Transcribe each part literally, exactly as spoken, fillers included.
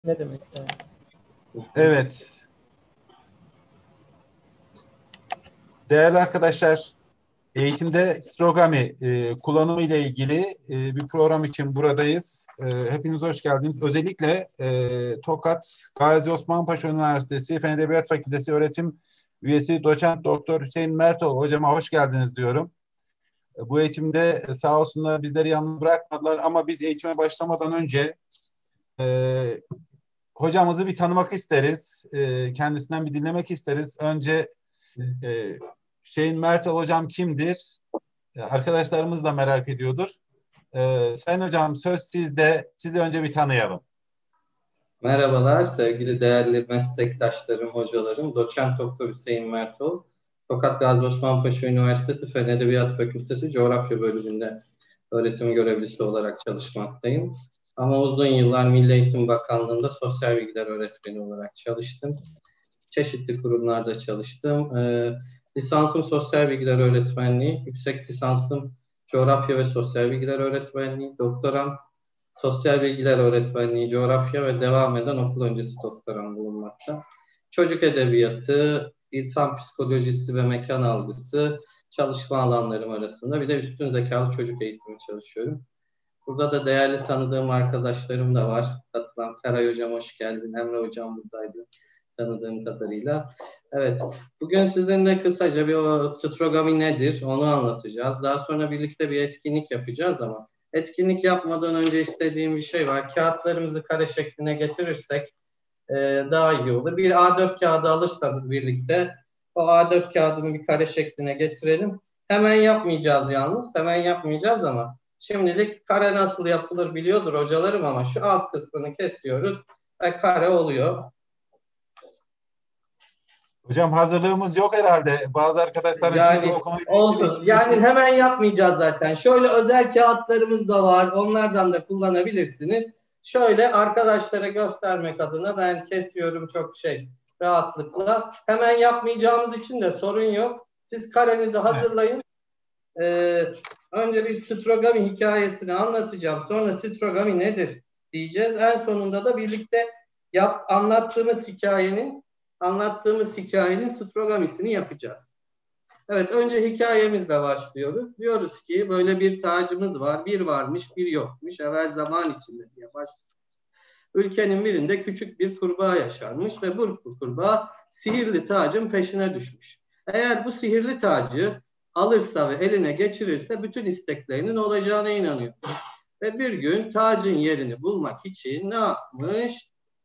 Ne demek sen? Evet. Değerli arkadaşlar, eğitimde strogami e, kullanımı ile ilgili e, bir program için buradayız. E, hepiniz hoş geldiniz. Özellikle e, Tokat Gazi Osman Paşa Üniversitesi Fen Edebiyat Fakültesi öğretim üyesi doçent doktor Hüseyin Mertoğlu hocama hoş geldiniz diyorum. E, bu eğitimde e, sağ olsunlar bizleri yalnız bırakmadılar ama biz eğitime başlamadan önce e, hocamızı bir tanımak isteriz. E, kendisinden bir dinlemek isteriz. Önce e, Hüseyin Mertel hocam kimdir? E, arkadaşlarımız da merak ediyordur. E, Sayın hocam söz sizde. Sizi önce bir tanıyalım. Merhabalar sevgili değerli meslektaşlarım, hocalarım. Doçent Doktor Hüseyin Mertol. Tokat Gazi Osman Paşa Üniversitesi Fen Edebiyat Fakültesi Coğrafya Bölümünde öğretim görevlisi olarak çalışmaktayım. Ama uzun yıllar Milli Eğitim Bakanlığı'nda sosyal bilgiler öğretmeni olarak çalıştım. Çeşitli kurumlarda çalıştım. Ee, lisansım sosyal bilgiler öğretmenliği, yüksek lisansım coğrafya ve sosyal bilgiler öğretmenliği, doktoram sosyal bilgiler öğretmenliği, coğrafya ve devam eden okul öncesi doktoram bulunmakta. Çocuk edebiyatı, insan psikolojisi ve mekan algısı çalışma alanlarım arasında. Bir de üstün zekalı çocuk eğitimi çalışıyorum. Burada da değerli tanıdığım arkadaşlarım da var. Katılan Feray Hocam hoş geldin. Emre Hocam buradaydı tanıdığım kadarıyla. Evet, bugün sizinle kısaca bir o strogami nedir onu anlatacağız. Daha sonra birlikte bir etkinlik yapacağız ama etkinlik yapmadan önce istediğim bir şey var. Kağıtlarımızı kare şekline getirirsek e, daha iyi olur. Bir A dört kağıdı alırsanız birlikte o A dört kağıdını bir kare şekline getirelim. Hemen yapmayacağız yalnız. Hemen yapmayacağız ama şimdilik kare nasıl yapılır biliyordur hocalarım ama şu alt kısmını kesiyoruz ve kare oluyor. Hocam hazırlığımız yok herhalde. Bazı arkadaşların Yani çünkü o konuyla ilgili olsun. Yani hiçbir... hemen yapmayacağız zaten. Şöyle özel kağıtlarımız da var. Onlardan da kullanabilirsiniz. Şöyle arkadaşlara göstermek adına ben kesiyorum çok şey rahatlıkla. Hemen yapmayacağımız için de sorun yok. Siz karenizi hazırlayın. Ee, önce bir strogami hikayesini anlatacağım. Sonra strogami nedir diyeceğiz. En sonunda da birlikte yap, anlattığımız hikayenin anlattığımız hikayenin strogamisini yapacağız. Evet, önce hikayemizle başlıyoruz. Diyoruz ki böyle bir tacımız var. Bir varmış, bir yokmuş. Evvel zaman içinde diye başlıyoruz. Ülkenin birinde küçük bir kurbağa yaşarmış ve bu kurbağa sihirli tacın peşine düşmüş. Eğer bu sihirli tacı alırsa ve eline geçirirse bütün isteklerinin olacağına inanıyor. Ve bir gün tacın yerini bulmak için ne yapmış?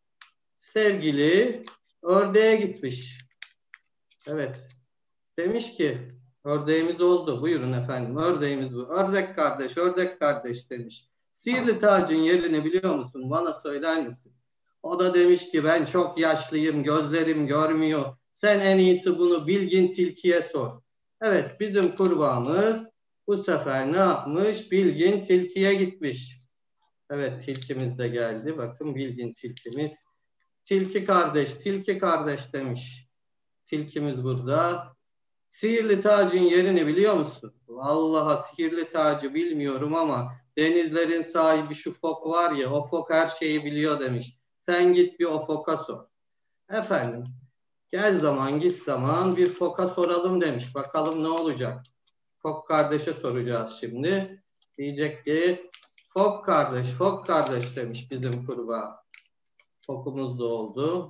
Sevgili ördeğe gitmiş. Evet. Demiş ki ördeğimiz oldu. Buyurun efendim. Ördeğimiz bu. Ördek kardeş, ördek kardeş demiş. Sihirli tacın yerini biliyor musun? Bana söyler misin? O da demiş ki ben çok yaşlıyım. Gözlerim görmüyor. Sen en iyisi bunu bilgin tilkiye sor. Evet, bizim kurbağamız bu sefer ne yapmış? Bilgin tilkiye gitmiş. Evet, tilkimiz de geldi. Bakın bilgin tilkimiz. Tilki kardeş, tilki kardeş demiş. Tilkimiz burada. Sihirli tacın yerini biliyor musun? Vallahi sihirli tacı bilmiyorum ama denizlerin sahibi şu fok var ya, o fok her şeyi biliyor demiş. Sen git bir o foka sor. Efendim, gel zaman git zaman bir foka soralım demiş. Bakalım ne olacak? Fok kardeşe soracağız şimdi. Diyecek ki fok kardeş, fok kardeş demiş bizim kurbağa. Fokumuz da oldu.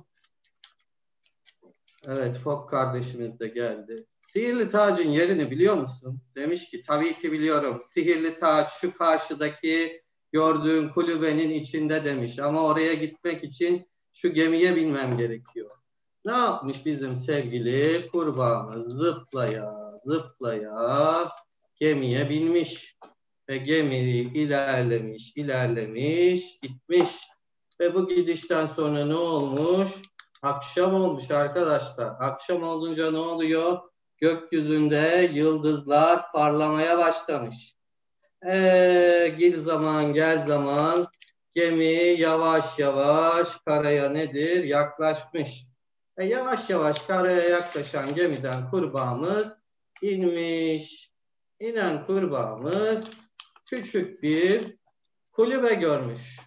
Evet, fok kardeşimiz de geldi. Sihirli tacın yerini biliyor musun? Demiş ki tabii ki biliyorum. Sihirli taç şu karşıdaki gördüğün kulübenin içinde demiş. Ama oraya gitmek için şu gemiye binmem gerekiyor. Ne yapmış bizim sevgili kurbağamız? Zıplaya zıplaya gemiye binmiş. Ve gemi ilerlemiş, ilerlemiş, gitmiş. Ve bu gidişten sonra ne olmuş? Akşam olmuş arkadaşlar. Akşam olunca ne oluyor? Gökyüzünde yıldızlar parlamaya başlamış. Ee, gel zaman gel zaman gemi yavaş yavaş karaya nedir? Yaklaşmış. E, yavaş yavaş karaya yaklaşan gemiden kurbağamız inmiş. İnen kurbağamız küçük bir kulübe görmüş.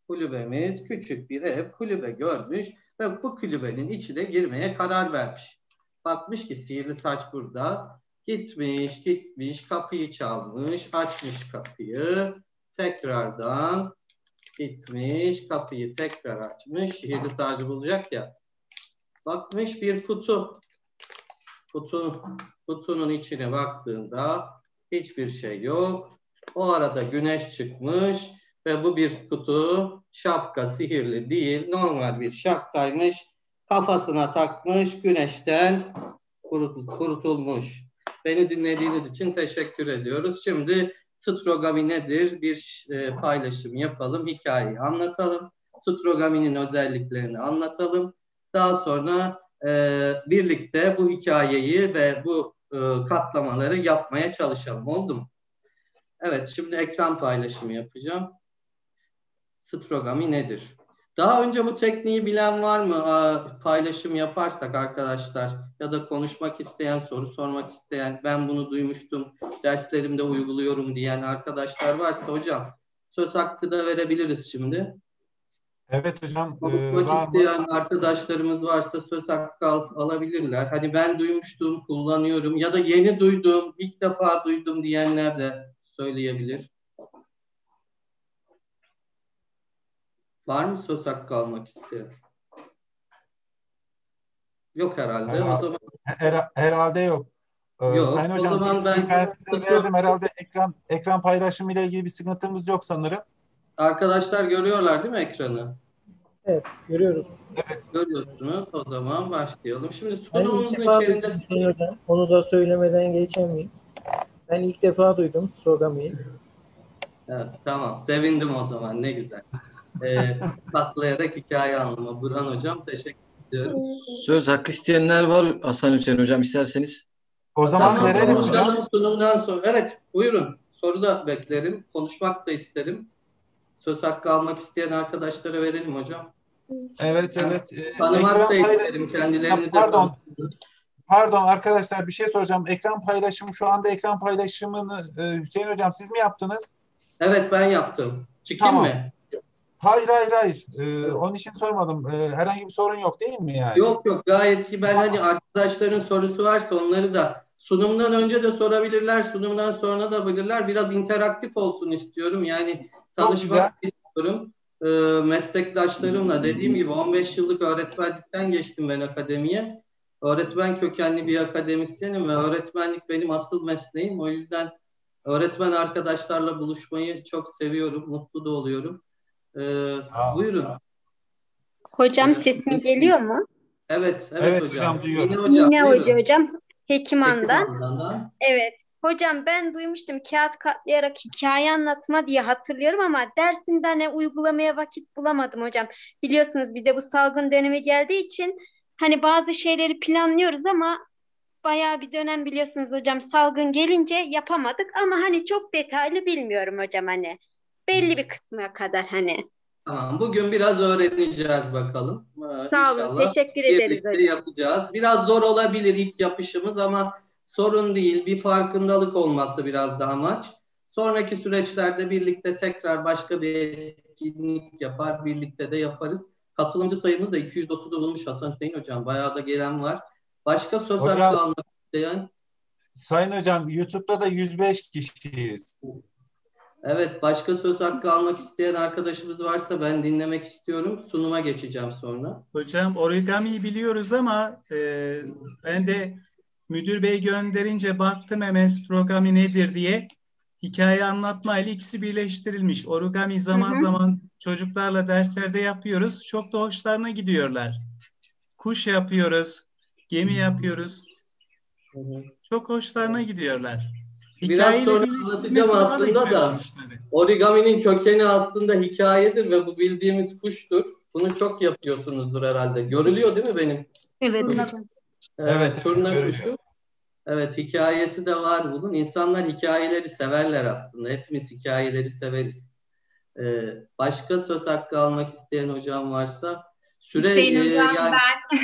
Kulübemiz küçük bir ev, kulübe görmüş ve bu kulübenin içine girmeye karar vermiş. Bakmış ki sihirli taç burada. Gitmiş, gitmiş, kapıyı çalmış, açmış kapıyı. Tekrardan gitmiş, kapıyı tekrar açmış. Sihirli tacı bulacak ya. Bakmış bir kutu. Kutu, kutunun içine baktığında hiçbir şey yok. O arada güneş çıkmış ve bu bir kutu, şapka sihirli değil, normal bir şapkaymış. Kafasına takmış, güneşten kurutulmuş. Beni dinlediğiniz için teşekkür ediyoruz. Şimdi Strogami nedir? Bir e, paylaşım yapalım, hikayeyi anlatalım. Strogami'nin özelliklerini anlatalım. Daha sonra e, birlikte bu hikayeyi ve bu e, katlamaları yapmaya çalışalım. Oldu mu? Evet, şimdi ekran paylaşımı yapacağım. Strogami nedir? Daha önce bu tekniği bilen var mı? Aa, paylaşım yaparsak arkadaşlar ya da konuşmak isteyen, soru sormak isteyen, ben bunu duymuştum, derslerimde uyguluyorum diyen arkadaşlar varsa hocam söz hakkı da verebiliriz şimdi. Evet hocam. Konuşmak e, var isteyen mı? arkadaşlarımız varsa söz hakkı al, alabilirler. Hani ben duymuştum, kullanıyorum ya da yeni duydum, ilk defa duydum diyenler de söyleyebilir. Var mı söz hakkı almak isteyen? Yok herhalde. Herhalde, O zaman her- herhalde yok. Ee, yok. Sayın O hocam, zaman bilgiyi ben ben size Stro- verdim. Herhalde ekran ekran paylaşımı ile ilgili bir sıkıntımız yok sanırım. arkadaşlar görüyorlar değil mi ekranı? Evet, görüyoruz. Görüyorsunuz. O zaman başlayalım. Şimdi Ben ilk sunumumuzun defa içerisinde duydum Hüseyin. Onu da söylemeden geçemeyim. Ben ilk defa duydum Strogami'yi. evet, tamam. Sevindim o zaman. Ne güzel. Ee, patlayarak hikaye anlama. Burhan hocam teşekkür ediyorum. Söz hakkı isteyenler var Hasan Hüseyin hocam, isterseniz. O zaman Tamam, verelim hocam. konuşalım sunumdan sonra. Evet, buyurun. Soru da beklerim. Konuşmak da isterim. Söz hakkı almak isteyen arkadaşlara verelim hocam. Evet, Yani evet. Ee, tanımak da ekran isterim. paylaşımı. Kendilerini de Pardon. tanısın. Pardon arkadaşlar, bir şey soracağım. Ekran paylaşımı, şu anda ekran paylaşımını e, Hüseyin hocam siz mi yaptınız? Evet, ben yaptım. Çıkayım Tamam. mı? Hayır hayır hayır. Ee, onun için sormadım. Ee, herhangi bir sorun yok değil mi yani? Yok yok, gayet iyi. Ben hani arkadaşların sorusu varsa onları da sunumdan önce de sorabilirler, sunumdan sonra da bilirler. Biraz interaktif olsun istiyorum. Yani tanışmak istiyorum. Ee, meslektaşlarımla, dediğim gibi on beş yıllık öğretmenlikten geçtim ben akademiye. Öğretmen kökenli bir akademisyenim ve öğretmenlik benim asıl mesleğim. O yüzden öğretmen arkadaşlarla buluşmayı çok seviyorum, mutlu da oluyorum. Ee, buyurun. Hocam sesim geliyor mu? Evet, evet, Evet hocam. hocam, duyuyorum. Mine hocam, Mine buyurun. Hoca hocam Hekiman'dan. Hekiman'dan. Evet. Hocam ben duymuştum kağıt katlayarak hikaye anlatma diye hatırlıyorum ama dersinde hani uygulamaya vakit bulamadım hocam. Biliyorsunuz bir de bu salgın dönemi geldiği için hani bazı şeyleri planlıyoruz ama bayağı bir dönem biliyorsunuz hocam salgın gelince yapamadık ama hani çok detaylı bilmiyorum hocam hani. Belli bir kısmına kadar hani. Tamam, bugün biraz öğreneceğiz bakalım. Ee, Sağ olun, İnşallah teşekkür ederiz birlikte hocam. yapacağız. Biraz zor olabilir ilk yapışımız ama sorun değil. Bir farkındalık olması biraz da amaç. Sonraki süreçlerde birlikte tekrar başka bir etkinlik yapar, birlikte de yaparız. Katılımcı sayımız da iki yüz otuzu bulmuş Hasan Hüseyin hocam. Bayağı da gelen var. Başka söz Hocam, hakkı almak isteyen? Sayın hocam, YouTube'da da yüz beş kişiyiz. Evet, başka söz hakkı almak isteyen arkadaşımız varsa ben dinlemek istiyorum. Sunuma geçeceğim sonra. Hocam origamiyi biliyoruz ama e, ben de müdür bey gönderince baktım hemen Strogami nedir diye. Hikaye anlatmayla ikisi birleştirilmiş. Origami zaman Hı hı. zaman çocuklarla derslerde yapıyoruz. Çok da hoşlarına gidiyorlar. Kuş yapıyoruz, gemi yapıyoruz. Hı hı. Çok hoşlarına gidiyorlar. Biraz Hikayeyle sonra birleştirmesi anlatacağım daha da aslında güzel da olmuşları. origaminin kökeni aslında hikayedir ve bu bildiğimiz kuştur. Bunu çok yapıyorsunuzdur herhalde. Görülüyor değil mi benim? Evet Turna. hocam. Evet, Evet, turna görülüyor. kuşu. Evet, hikayesi de var bunun. İnsanlar hikayeleri severler aslında. Hepimiz hikayeleri severiz. Ee, başka söz hakkı almak isteyen hocam varsa. Süre, Hüseyin e, hocam yani, ben.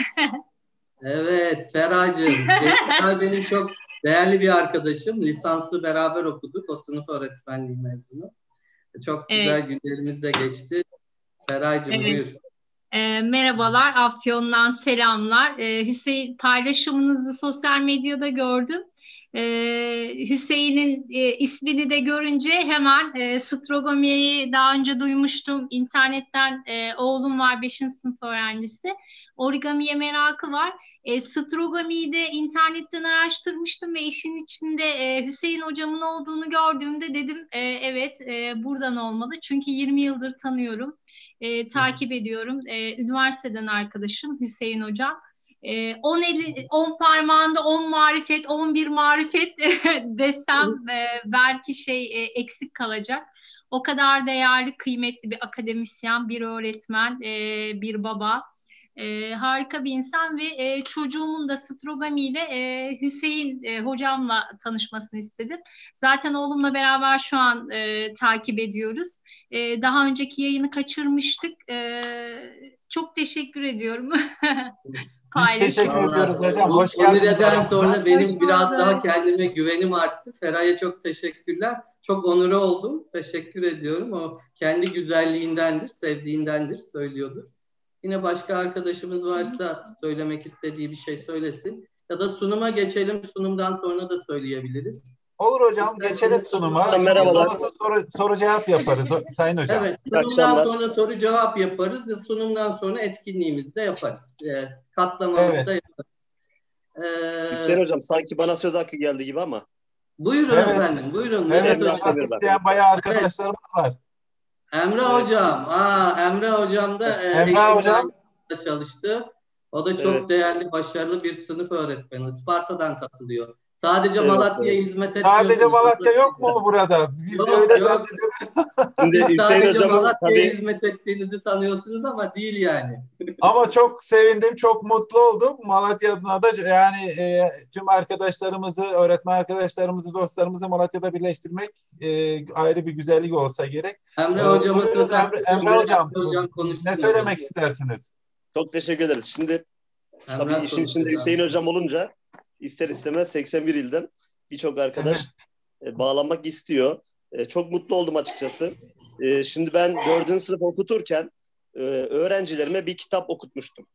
evet, Feracığım. Benim, benim çok değerli bir arkadaşım. Lisansı beraber okuduk. O sınıf öğretmenliği mezunu. Çok güzel Evet. günlerimiz de geçti. Seraycığım Evet. buyur. E, merhabalar, Afyon'dan selamlar. E, Hüseyin, paylaşımınızı sosyal medyada gördüm. E, Hüseyin'in e, ismini de görünce hemen e, Strogami'yi daha önce duymuştum. İnternetten e, oğlum var, beşinci sınıf öğrencisi. Origami'ye merakı var. E, Strogami'yi de internetten araştırmıştım ve işin içinde e, Hüseyin hocamın olduğunu gördüğümde dedim e, evet e, buradan olmalı. Çünkü yirmi yıldır tanıyorum. E, takip ediyorum. E, üniversiteden arkadaşım Hüseyin Hocam. E, on, eli, on parmağında on marifet, on bir marifet desem e, belki şey e, eksik kalacak. O kadar değerli, kıymetli bir akademisyen, bir öğretmen, e, bir baba. E, harika bir insan ve e, çocuğumun da Strogami ile e, Hüseyin e, hocamla tanışmasını istedim. Zaten oğlumla beraber şu an e, takip ediyoruz. E, daha önceki yayını kaçırmıştık. E, çok teşekkür ediyorum. Biz teşekkür Vallahi ediyoruz hocam. bu Hoş geldiniz. Onureden aramıza. sonra benim Hoş biraz bulduk. daha kendime güvenim arttı. Feray'a çok teşekkürler. Çok onuru oldum. Teşekkür ediyorum. O kendi güzelliğindendir, sevdiğindendir, söylüyordur. Yine başka arkadaşımız varsa söylemek istediği bir şey söylesin. Ya da sunuma geçelim. Sunumdan sonra da söyleyebiliriz. Olur hocam. Geçelim sunuma. Merhabalar. Sonrası Soru, soru cevap yaparız o- Sayın Hocam. Evet, İyi sunumdan akşamlar. sonra soru cevap yaparız. Sunumdan sonra etkinliğimizi de yaparız. E, katlamamızı Evet. da yaparız. Ee, Hüseyin Hocam sanki bana söz hakkı geldi gibi ama. buyurun Evet. efendim, buyurun. Evet Mehmet Emrah Hocam. hocam. Demirel. İsteyen bayağı arkadaşlarımız var. Emre Evet. Hocam. Aa, Emre Hocam da e, Emre eşimle Hocam. aynı çalıştı. O da çok Evet. değerli, başarılı bir sınıf öğretmeni. Isparta'dan katılıyor. Sadece Evet, Malatya'ya evet. hizmet etmiyorsunuz. Sadece Malatya yok mu burada? Biz Yok, öyle yok. zannediyoruz. Şimdi Siz Hüseyin sadece Hocam'ın Malatya'ya tabii hizmet ettiğinizi sanıyorsunuz ama değil yani. Ama çok sevindim, çok mutlu oldum. Malatya adına da yani e, tüm arkadaşlarımızı, öğretmen arkadaşlarımızı, dostlarımızı Malatya'da birleştirmek e, ayrı bir güzellik olsa gerek. Emre Ee, Hocam'a buyurun söz Emre, hakkı Emre veriyorum. Hocam, Emre Hocam konuşsun ne söylemek hocam. istersiniz? çok teşekkür ederiz. Şimdi tabii Emrah işin içinde konuşacak. Hüseyin Hocam olunca ister istemez seksen bir ilden birçok arkadaş e, bağlanmak istiyor. E, çok mutlu oldum açıkçası. E, şimdi ben dördüncü sınıf okuturken e, öğrencilerime bir kitap okutmuştum.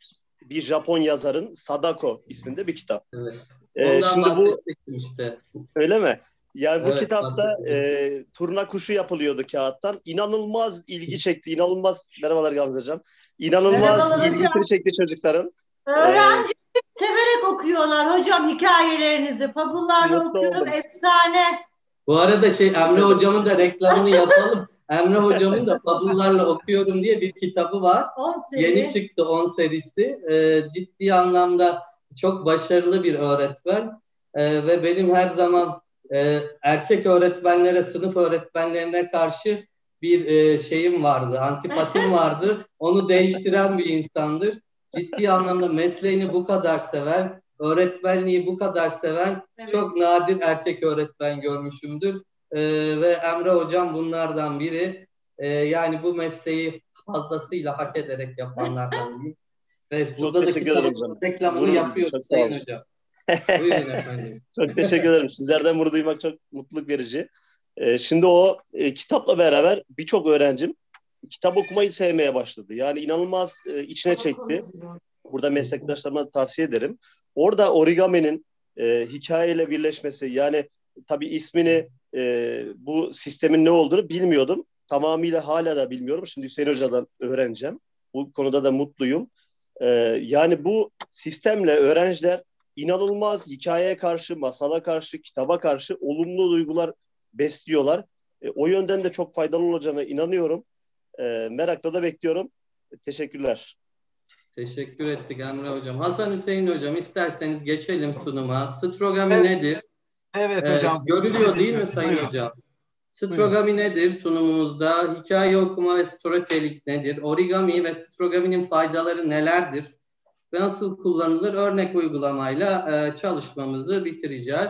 Bir Japon yazarın Sadako isminde bir kitap. Evet. E, Ondan şimdi bu bahsettim işte. öyle mi? Yani bu Evet, kitapta bahsettim. e, turna kuşu yapılıyordu kağıttan. İnanılmaz ilgi çekti. İnanılmaz. Merhabalar Gamze Hocam. İnanılmaz Merhabalar ilgisini hocam. çekti çocukların. Öğrenci severek okuyorlar hocam hikayelerinizi. Fabullarla Mutlu okuyorum. oldum. Efsane. Bu arada şey Emre Hocam'ın da reklamını yapalım. Emre Hocam'ın da Fabullarla Okuyorum diye bir kitabı var. on seri. Yeni çıktı on serisi. Ee, ciddi anlamda çok başarılı bir öğretmen. Ee, ve benim her zaman e, erkek öğretmenlere, sınıf öğretmenlerine karşı bir e, şeyim vardı, antipatim vardı. Onu değiştiren bir insandır. Ciddi anlamda mesleğini bu kadar seven, öğretmenliği bu kadar seven Evet. çok nadir erkek öğretmen görmüşümdür. Ee, ve Emre Hocam bunlardan biri. Ee, yani bu mesleği fazlasıyla hak ederek yapanlardan biri. Ve Çok burada da teşekkür ederim kitabın hocam. reklamını Gurur duydum, yapıyoruz çok sağ Sayın olun. Hocam. Buyurun efendim. Çok teşekkür ederim. Sizlerden bunu duymak çok mutluluk verici. Ee, şimdi o e, kitapla beraber birçok öğrencim kitap okumayı sevmeye başladı. Yani inanılmaz e, içine çekti. Burada meslektaşlarıma tavsiye ederim. Orada origaminin e, hikayeyle birleşmesi, yani tabii ismini e, bu sistemin ne olduğunu bilmiyordum. Tamamıyla hala da bilmiyorum. Şimdi Hüseyin Hoca'dan öğreneceğim. Bu konuda da mutluyum. E, yani bu sistemle öğrenciler inanılmaz hikayeye karşı, masala karşı, kitaba karşı olumlu duygular besliyorlar. E, o yönden de çok faydalı olacağına inanıyorum. E, merakla da bekliyorum. E, teşekkürler. Teşekkür ettik Emre Hocam. Hasan Hüseyin Hocam isterseniz geçelim sunuma. Strogami Evet. nedir? Evet Ee, hocam. görülüyor değil mi Buyurun. Sayın Buyurun. Hocam? Strogami nedir sunumumuzda? Hikaye okuma ve storytelling nedir? Origami ve strogaminin faydaları nelerdir? Ve nasıl kullanılır? Örnek uygulamayla e, çalışmamızı bitireceğiz.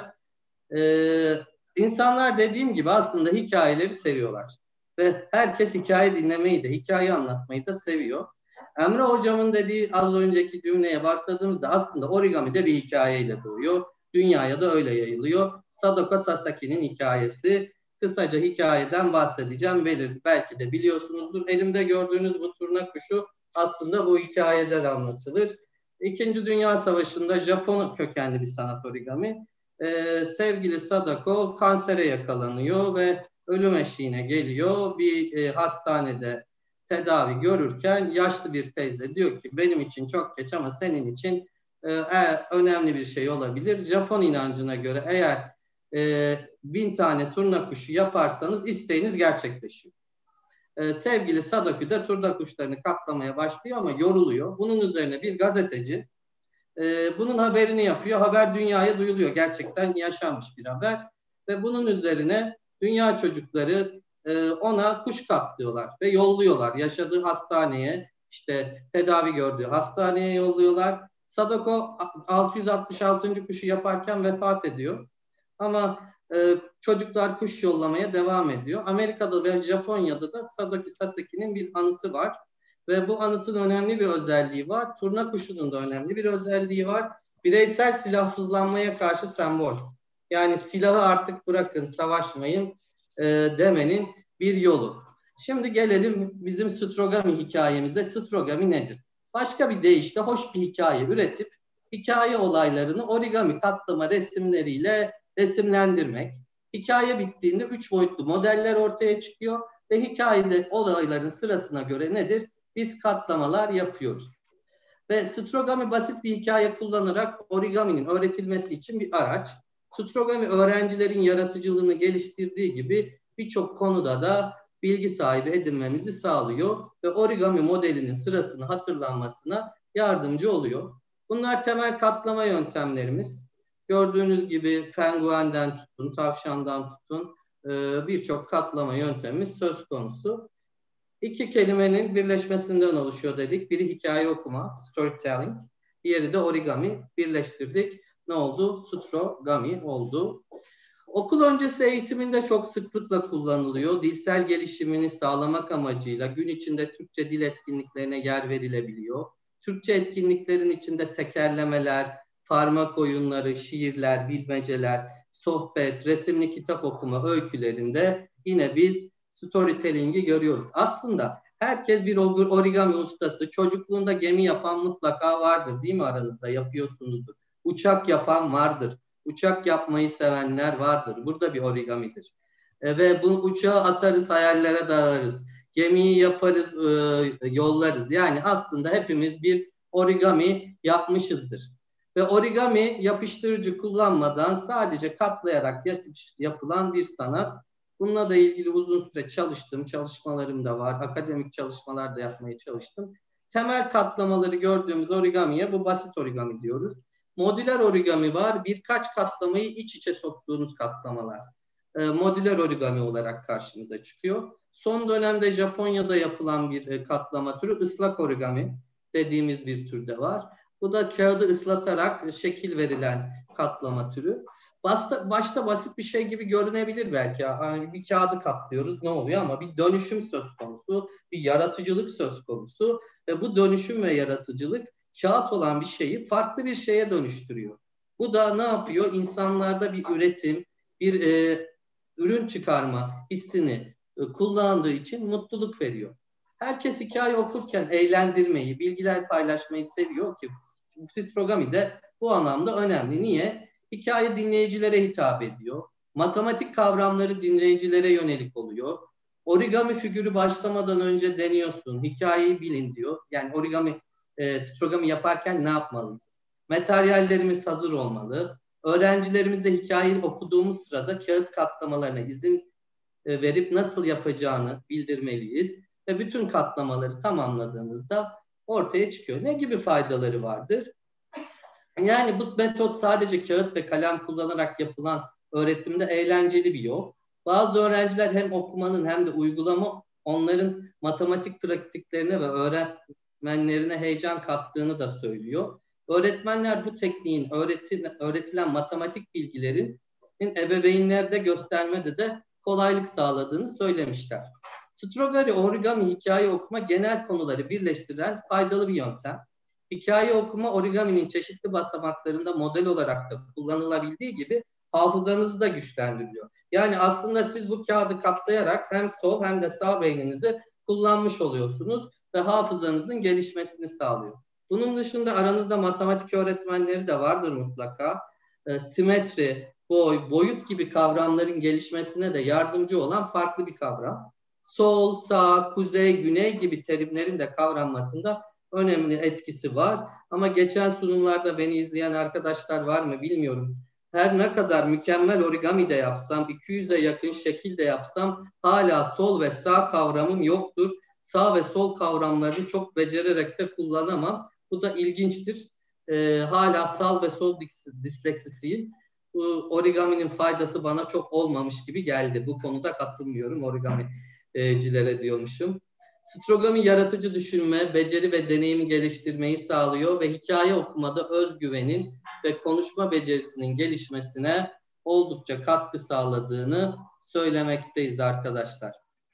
Ee, insanlar dediğim gibi aslında hikayeleri seviyorlar. Ve herkes hikaye dinlemeyi de, hikaye anlatmayı da seviyor. Emre Hocam'ın dediği az önceki cümleye başladığımızda aslında origami de bir hikayeyle doğuyor. Dünyaya da öyle yayılıyor. Sadako Sasaki'nin hikayesi kısaca hikayeden bahsedeceğim. Belir, belki de biliyorsunuzdur. Elimde gördüğünüz bu turna kuşu aslında bu hikayeden anlatılır. İkinci Dünya Savaşı'nda Japon kökenli bir sanat origami. Ee, sevgili Sadako kansere yakalanıyor ve ölüm eşiğine geliyor. Bir e, hastanede tedavi görürken yaşlı bir teyze diyor ki benim için çok geç ama senin için e, e, önemli bir şey olabilir. Japon inancına göre eğer e, bin tane turna kuşu yaparsanız isteğiniz gerçekleşiyor. E, sevgili Sadako da turna kuşlarını katlamaya başlıyor ama yoruluyor. Bunun üzerine bir gazeteci e, bunun haberini yapıyor. Haber dünyaya duyuluyor. Gerçekten yaşanmış bir haber. Ve bunun üzerine dünya çocukları e, ona kuş katlıyorlar ve yolluyorlar. Yaşadığı hastaneye, işte tedavi gördüğü hastaneye yolluyorlar. Sadako altı yüz altmış altıncı kuşu yaparken vefat ediyor. Ama e, çocuklar kuş yollamaya devam ediyor. Amerika'da ve Japonya'da da Sadako Saseki'nin bir anıtı var. Ve bu anıtın önemli bir özelliği var. Turna kuşunun da önemli bir özelliği var. Bireysel silahsızlanmaya karşı sembol. Yani silahı artık bırakın, savaşmayın e, demenin bir yolu. Şimdi gelelim bizim strogami hikayemize. Strogami nedir? Başka bir deyişle hoş bir hikaye üretip hikaye olaylarını origami katlama resimleriyle resimlendirmek. Hikaye bittiğinde üç boyutlu modeller ortaya çıkıyor ve hikayede olayların sırasına göre nedir? Biz katlamalar yapıyoruz. Ve strogami basit bir hikaye kullanarak origaminin öğretilmesi için bir araç. Strogami öğrencilerin yaratıcılığını geliştirdiği gibi birçok konuda da bilgi sahibi edinmemizi sağlıyor ve origami modelinin sırasını hatırlanmasına yardımcı oluyor. Bunlar temel katlama yöntemlerimiz. Gördüğünüz gibi penguenden tutun, tavşandan tutun birçok katlama yöntemimiz söz konusu. İki kelimenin birleşmesinden oluşuyor dedik. Biri hikaye okuma, storytelling. Diğeri de origami. Birleştirdik. Ne oldu? Strogami oldu. Okul öncesi eğitiminde çok sıklıkla kullanılıyor. Dilsel gelişimini sağlamak amacıyla gün içinde Türkçe dil etkinliklerine yer verilebiliyor. Türkçe etkinliklerin içinde tekerlemeler, parmak oyunları, şiirler, bilmeceler, sohbet, resimli kitap okuma öykülerinde yine biz storytelling'i görüyoruz. Aslında herkes bir origami ustası. Çocukluğunda gemi yapan mutlaka vardır, değil mi aranızda? Yapıyorsunuzdur. Uçak yapan vardır. Uçak yapmayı sevenler vardır. Burada bir origamidir. E, ve bu uçağı atarız, hayallere dağılırız. Gemiyi yaparız, e, yollarız. Yani aslında hepimiz bir origami yapmışızdır. Ve origami yapıştırıcı kullanmadan sadece katlayarak yapılan bir sanat. Bununla da ilgili uzun süre çalıştım. Çalışmalarım da var. Akademik çalışmalar da yapmaya çalıştım. Temel katlamaları gördüğümüz origamiye bu basit origami diyoruz. Modüler origami var. Birkaç katlamayı iç içe soktuğunuz katlamalar. E, modüler origami olarak karşımıza çıkıyor. Son dönemde Japonya'da yapılan bir e, katlama türü ıslak origami dediğimiz bir türde var. Bu da kağıdı ıslatarak şekil verilen katlama türü. Başta, başta basit bir şey gibi görünebilir belki. Yani bir kağıdı katlıyoruz, ne oluyor, ama bir dönüşüm söz konusu, bir yaratıcılık söz konusu ve bu dönüşüm ve yaratıcılık kağıt olan bir şeyi farklı bir şeye dönüştürüyor. Bu da ne yapıyor? İnsanlarda bir üretim, bir e, ürün çıkarma hissini e, kullandığı için mutluluk veriyor. Herkes hikaye okurken eğlendirmeyi, bilgiler paylaşmayı seviyor ki strogami de bu anlamda önemli. Niye? Hikaye dinleyicilere hitap ediyor. Matematik kavramları dinleyicilere yönelik oluyor. Origami figürü başlamadan önce deniyorsun. Hikayeyi bilin diyor. Yani origami, e, strogami yaparken ne yapmalıyız? Materyallerimiz hazır olmalı. Öğrencilerimize hikayeyi okuduğumuz sırada kağıt katlamalarına izin e, verip nasıl yapacağını bildirmeliyiz. Ve bütün katlamaları tamamladığımızda ortaya çıkıyor. Ne gibi faydaları vardır? Yani bu metot sadece kağıt ve kalem kullanarak yapılan öğretimde eğlenceli bir yol. Bazı öğrenciler hem okumanın hem de uygulama onların matematik pratiklerine ve öğretmenlerine heyecan kattığını da söylüyor. Öğretmenler bu tekniğin öğretilen, öğretilen matematik bilgilerin ebeveynlerde göstermede de kolaylık sağladığını söylemişler. Strogami origami hikaye okuma genel konuları birleştiren faydalı bir yöntem. Hikaye okuma origaminin çeşitli basamaklarında model olarak da kullanılabildiği gibi hafızanızı da güçlendiriyor. Yani aslında siz bu kağıdı katlayarak hem sol hem de sağ beyninizi kullanmış oluyorsunuz ve hafızanızın gelişmesini sağlıyor. Bunun dışında aranızda matematik öğretmenleri de vardır mutlaka. E, simetri, boy, boyut gibi kavramların gelişmesine de yardımcı olan farklı bir kavram. Sol, sağ, kuzey, güney gibi terimlerin de kavranmasında önemli etkisi var. Ama geçen sunumlarda beni izleyen arkadaşlar var mı bilmiyorum. Her ne kadar mükemmel origami de yapsam, iki yüze yakın şekil de yapsam hala sol ve sağ kavramım yoktur. Sağ ve sol kavramlarını çok becererek de kullanamam. Bu da ilginçtir. Ee, hala sağ ve sol disleksisiyim. Bu origaminin faydası bana çok olmamış gibi geldi. Bu konuda katılmıyorum origamicilere diyormuşum. Strogami yaratıcı düşünme, beceri ve deneyimi geliştirmeyi sağlıyor ve hikaye okumada özgüvenin ve konuşma becerisinin gelişmesine oldukça katkı sağladığını söylemekteyiz arkadaşlar.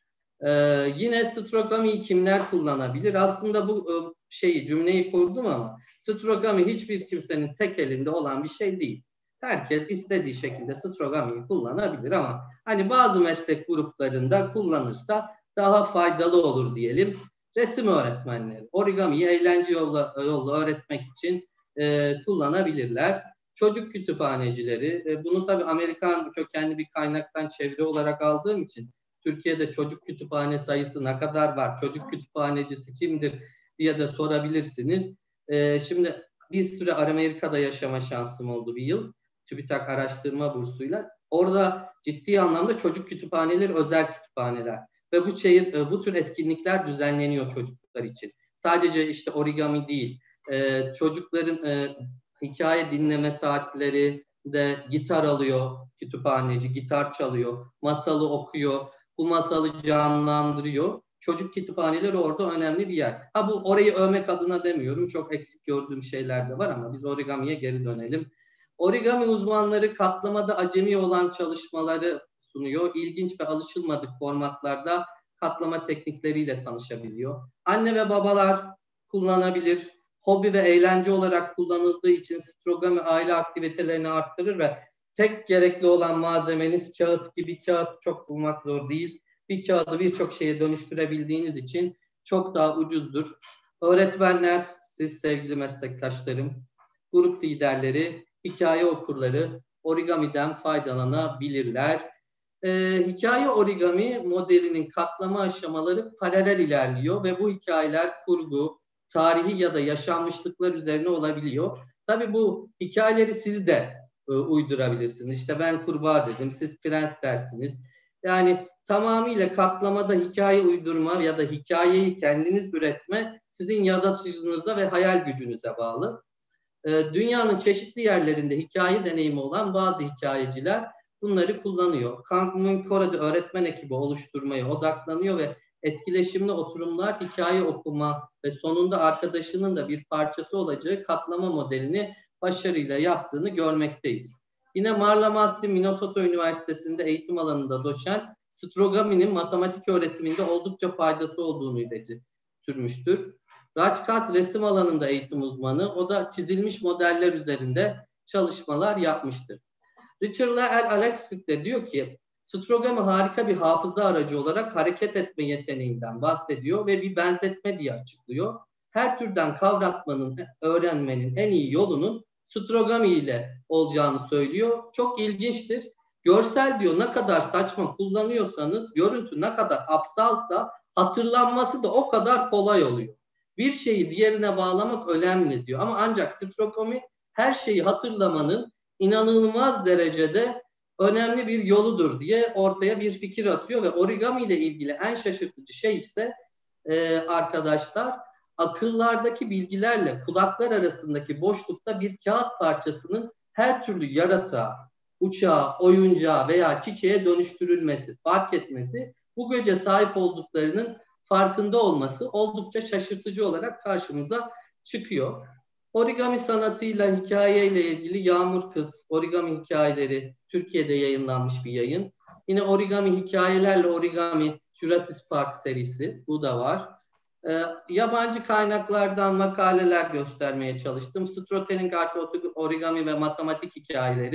Ee, yine strogami'yi kimler kullanabilir? Aslında bu şeyi cümleyi kurdum ama strogami hiçbir kimsenin tek elinde olan bir şey değil. Herkes istediği şekilde strogami'yi kullanabilir ama hani bazı meslek gruplarında kullanırsa daha faydalı olur diyelim. Resim öğretmenleri origamiyi eğlence yolla, yolla öğretmek için e, kullanabilirler. Çocuk kütüphanecileri, e, bunu tabii Amerikan kökenli bir kaynaktan çeviri olarak aldığım için Türkiye'de çocuk kütüphane sayısı ne kadar var, çocuk kütüphanecisi kimdir diye de sorabilirsiniz. E, şimdi bir süre Amerika'da yaşama şansım oldu bir yıl. TÜBİTAK araştırma bursuyla. Orada ciddi anlamda çocuk kütüphaneleri özel kütüphaneler. Ve bu, şehir, bu tür etkinlikler düzenleniyor çocuklar için. Sadece işte origami değil, e, çocukların e, hikaye dinleme saatleri de gitar alıyor kütüphaneci, gitar çalıyor, masalı okuyor, bu masalı canlandırıyor. Çocuk kütüphaneleri orada önemli bir yer. Ha bu orayı övmek adına demiyorum, çok eksik gördüğüm şeyler de var ama biz origamiye geri dönelim. Origami uzmanları katlamada acemi olan çalışmaları sunuyor. İlginç ve alışılmadık formatlarda katlama teknikleriyle tanışabiliyor. Anne ve babalar kullanabilir. Hobi ve eğlence olarak kullanıldığı için strogami aile aktivitelerini arttırır ve tek gerekli olan malzemeniz kağıt gibi. Kağıt çok bulmak zor değil. Bir kağıdı birçok şeye dönüştürebildiğiniz için çok daha ucuzdur. Öğretmenler, siz sevgili meslektaşlarım, grup liderleri, hikaye okurları origamiden faydalanabilirler. Ee, hikaye origami modelinin katlama aşamaları paralel ilerliyor ve bu hikayeler kurgu, tarihi ya da yaşanmışlıklar üzerine olabiliyor. Tabii bu hikayeleri siz de e, uydurabilirsiniz. İşte ben kurbağa dedim, siz prens dersiniz. Yani tamamıyla katlamada hikaye uydurma ya da hikayeyi kendiniz üretme sizin yaratıcılığınıza ve hayal gücünüze bağlı. Ee, dünyanın çeşitli yerlerinde hikaye deneyimi olan bazı hikayeciler bunları kullanıyor. Kangmun Kore'de öğretmen ekibi oluşturmaya odaklanıyor ve etkileşimli oturumlar, hikaye okuma ve sonunda arkadaşının da bir parçası olacağı katlama modelini başarıyla yaptığını görmekteyiz. Yine Marla Masti Minnesota Üniversitesi'nde eğitim alanında doçent, strogami'nin matematik öğretiminde oldukça faydası olduğunu ileri sürmüştür. Rajkat resim alanında eğitim uzmanı, o da çizilmiş modeller üzerinde çalışmalar yapmıştır. Richard L. Alexis de diyor ki, strogami harika bir hafıza aracı olarak hareket etme yeteneğinden bahsediyor ve bir benzetme diye açıklıyor. Her türden kavratmanın, öğrenmenin en iyi yolunun strogami ile olacağını söylüyor. Çok ilginçtir. Görsel diyor ne kadar saçma kullanıyorsanız, görüntü ne kadar aptalsa hatırlanması da o kadar kolay oluyor. Bir şeyi diğerine bağlamak önemli diyor. Ama ancak strogami her şeyi hatırlamanın inanılmaz derecede önemli bir yoludur diye ortaya bir fikir atıyor ve origami ile ilgili en şaşırtıcı şey ise e, arkadaşlar akıllardaki bilgilerle kulaklar arasındaki boşlukta bir kağıt parçasının her türlü yaratığa, uçağa, oyuncağa veya çiçeğe dönüştürülmesi, fark etmesi, bu güce sahip olduklarının farkında olması oldukça şaşırtıcı olarak karşımıza çıkıyor. Origami sanatıyla, hikayeyle ilgili Yağmur Kız, Origami Hikayeleri Türkiye'de yayınlanmış bir yayın. Yine origami hikayelerle origami Jurassic Park serisi, bu da var. Ee, yabancı kaynaklardan makaleler göstermeye çalıştım. Storytelling Art Origami ve Matematik Hikayeleri,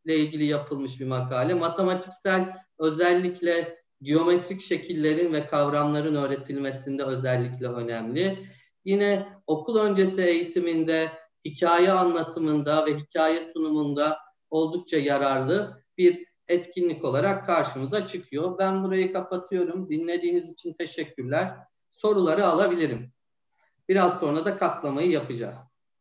ile ilgili yapılmış bir makale. Matematiksel, özellikle geometrik şekillerin ve kavramların öğretilmesinde özellikle önemli. Yine okul öncesi eğitiminde, hikaye anlatımında ve hikaye sunumunda oldukça yararlı bir etkinlik olarak karşımıza çıkıyor. Ben burayı kapatıyorum. Dinlediğiniz için teşekkürler. Soruları alabilirim. Biraz sonra da katlamayı yapacağız.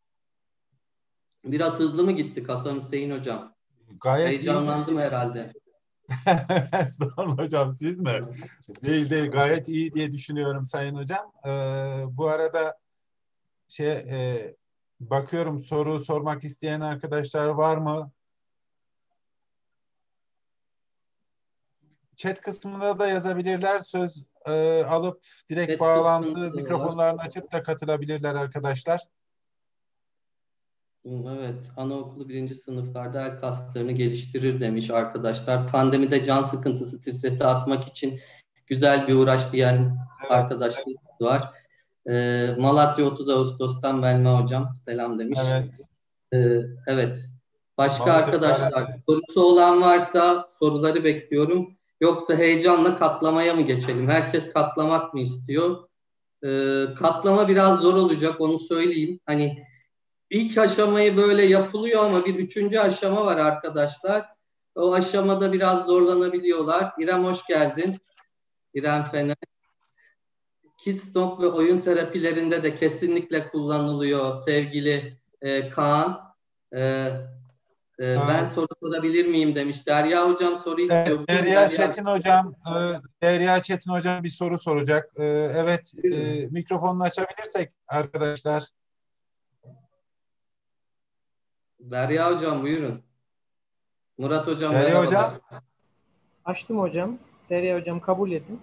Biraz hızlı mı gittik Hasan Hüseyin Hocam? Gayet Heyecanlandım iyi. herhalde. Sağ olun hocam, siz mi? Değil değil, gayet iyi diye düşünüyorum Sayın Hocam. Ee, bu arada şey e, bakıyorum, soru sormak isteyen arkadaşlar var mı? Chat kısmında da yazabilirler. Söz e, alıp direkt Chat bağlantı kısmında da var. mikrofonlarını açıp da katılabilirler arkadaşlar. Evet, anaokulu birinci sınıflarda el kaslarını geliştirir demiş arkadaşlar. Pandemide can sıkıntısı, stresi atmak için güzel bir uğraş diyen Evet. arkadaşlar var. Ee, Malatya otuz Ağustos'tan Belma Hocam selam demiş. Evet. Ee, evet. Başka Malatya arkadaşlar Öğretmen- sorusu olan varsa soruları bekliyorum. Yoksa heyecanla katlamaya mı geçelim? Herkes katlamak mı istiyor? Ee, katlama biraz zor olacak, onu söyleyeyim. Hani İlk aşamayı böyle yapılıyor ama bir üçüncü aşama var arkadaşlar. O aşamada biraz zorlanabiliyorlar. İrem hoş geldin. İrem Fener. Kidstalk ve oyun terapilerinde de kesinlikle kullanılıyor sevgili e, Kaan. E, e, ben soru sorabilir miyim demiş. Derya Hocam soru istiyor. Evet, Buyurun Derya Derya. Çetin Hocam, e, Derya Çetin Hocam bir soru soracak. E, evet, e, mikrofonunu açabilirsek arkadaşlar. Derya Hocam buyurun. Murat Hocam Derya merhabalar. Hocam. Açtım hocam. Derya hocam kabul edin.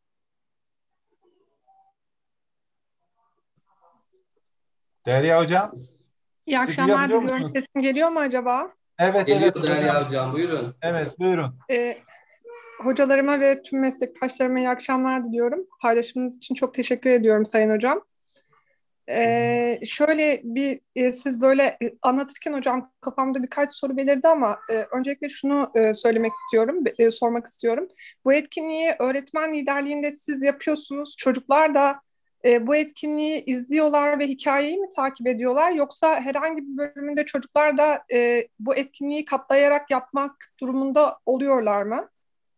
Derya Hocam. İyi Siz akşamlar duyabiliyor diliyorum. musunuz? Sesim geliyor mu acaba? Evet, Geliyor evet Derya hocam. Hocam buyurun. Evet, buyurun. Ee, hocalarıma ve tüm meslektaşlarıma iyi akşamlar diliyorum. Paylaşımınız için çok teşekkür ediyorum Sayın Hocam. Ee, şöyle bir e, siz böyle e, anlatırken hocam kafamda birkaç soru belirdi ama e, öncelikle şunu e, söylemek istiyorum, e, sormak istiyorum. Bu etkinliği öğretmen liderliğinde siz yapıyorsunuz. Çocuklar da e, bu etkinliği izliyorlar ve hikayeyi mi takip ediyorlar? Yoksa herhangi bir bölümünde çocuklar da e, bu etkinliği katlayarak yapmak durumunda oluyorlar mı?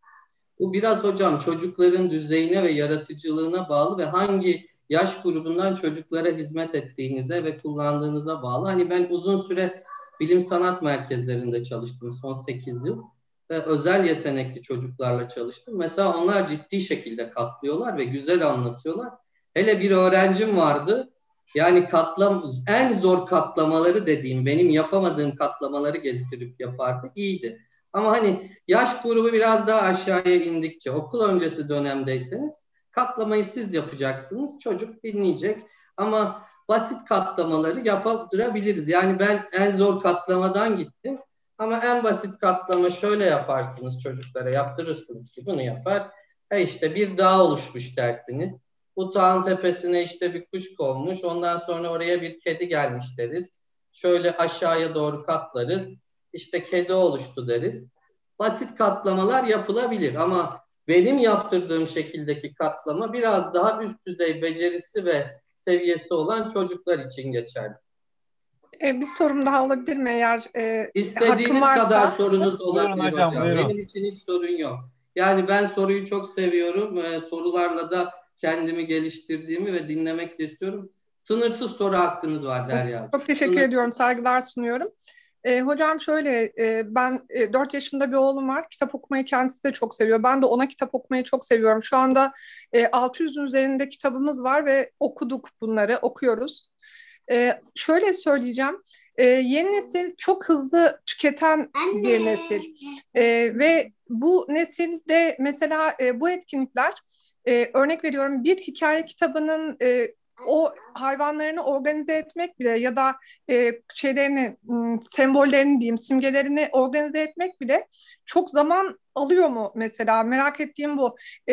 Bu biraz hocam çocukların düzeyine ve yaratıcılığına bağlı ve hangi yaş grubundan çocuklara hizmet ettiğinize ve kullandığınıza bağlı. Hani ben uzun süre bilim sanat merkezlerinde çalıştım son sekiz yıl ve özel yetenekli çocuklarla çalıştım. Mesela onlar ciddi şekilde katlıyorlar ve güzel anlatıyorlar. Hele bir öğrencim vardı. Yani katlam en zor katlamaları dediğim, benim yapamadığım katlamaları getirip yapardı. İyiydi. Ama hani yaş grubu biraz daha aşağıya indikçe, okul öncesi dönemdeyseniz katlamayı siz yapacaksınız. Çocuk dinleyecek. Ama basit katlamaları yaptırabiliriz. Yani ben en zor katlamadan gittim. Ama en basit katlama şöyle yaparsınız çocuklara, yaptırırsınız ki bunu yapar. E işte bir dağ oluşmuş dersiniz. Bu dağın tepesine işte bir kuş konmuş. Ondan sonra oraya bir kedi gelmiş deriz. Şöyle aşağıya doğru katlarız. İşte kedi oluştu deriz. Basit katlamalar yapılabilir ama benim yaptırdığım şekildeki katlama biraz daha üst düzey becerisi ve seviyesi olan çocuklar için geçerli. E, bir sorum daha olabilir mi eğer e, İstediğiniz varsa? kadar sorunuz olabilir Buyurun hocam, hocam. buyurun. Benim için hiç sorun yok. Yani ben soruyu çok seviyorum. Ee, sorularla da kendimi geliştirdiğimi ve dinlemek de istiyorum. Sınırsız soru hakkınız var Derya. Çok teşekkür Sınır... ediyorum, saygılar sunuyorum. E, hocam şöyle, e, ben e, dört yaşında bir oğlum var. Kitap okumayı kendisi de çok seviyor. Ben de ona kitap okumayı çok seviyorum. Şu anda e, altı yüzün üzerinde kitabımız var ve okuduk bunları, okuyoruz. E, şöyle söyleyeceğim, e, yeni nesil çok hızlı tüketen bir nesil. E, ve bu nesilde mesela e, bu etkinlikler, e, örnek veriyorum bir hikaye kitabının e, o hayvanlarını organize etmek bile ya da e, şeylerini, sembollerini diyeyim, simgelerini organize etmek bile çok zaman alıyor mu mesela? Merak ettiğim bu. E,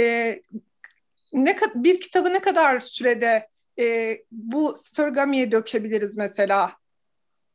ne bir kitabı ne kadar sürede e, bu Storygami'ye dökebiliriz mesela?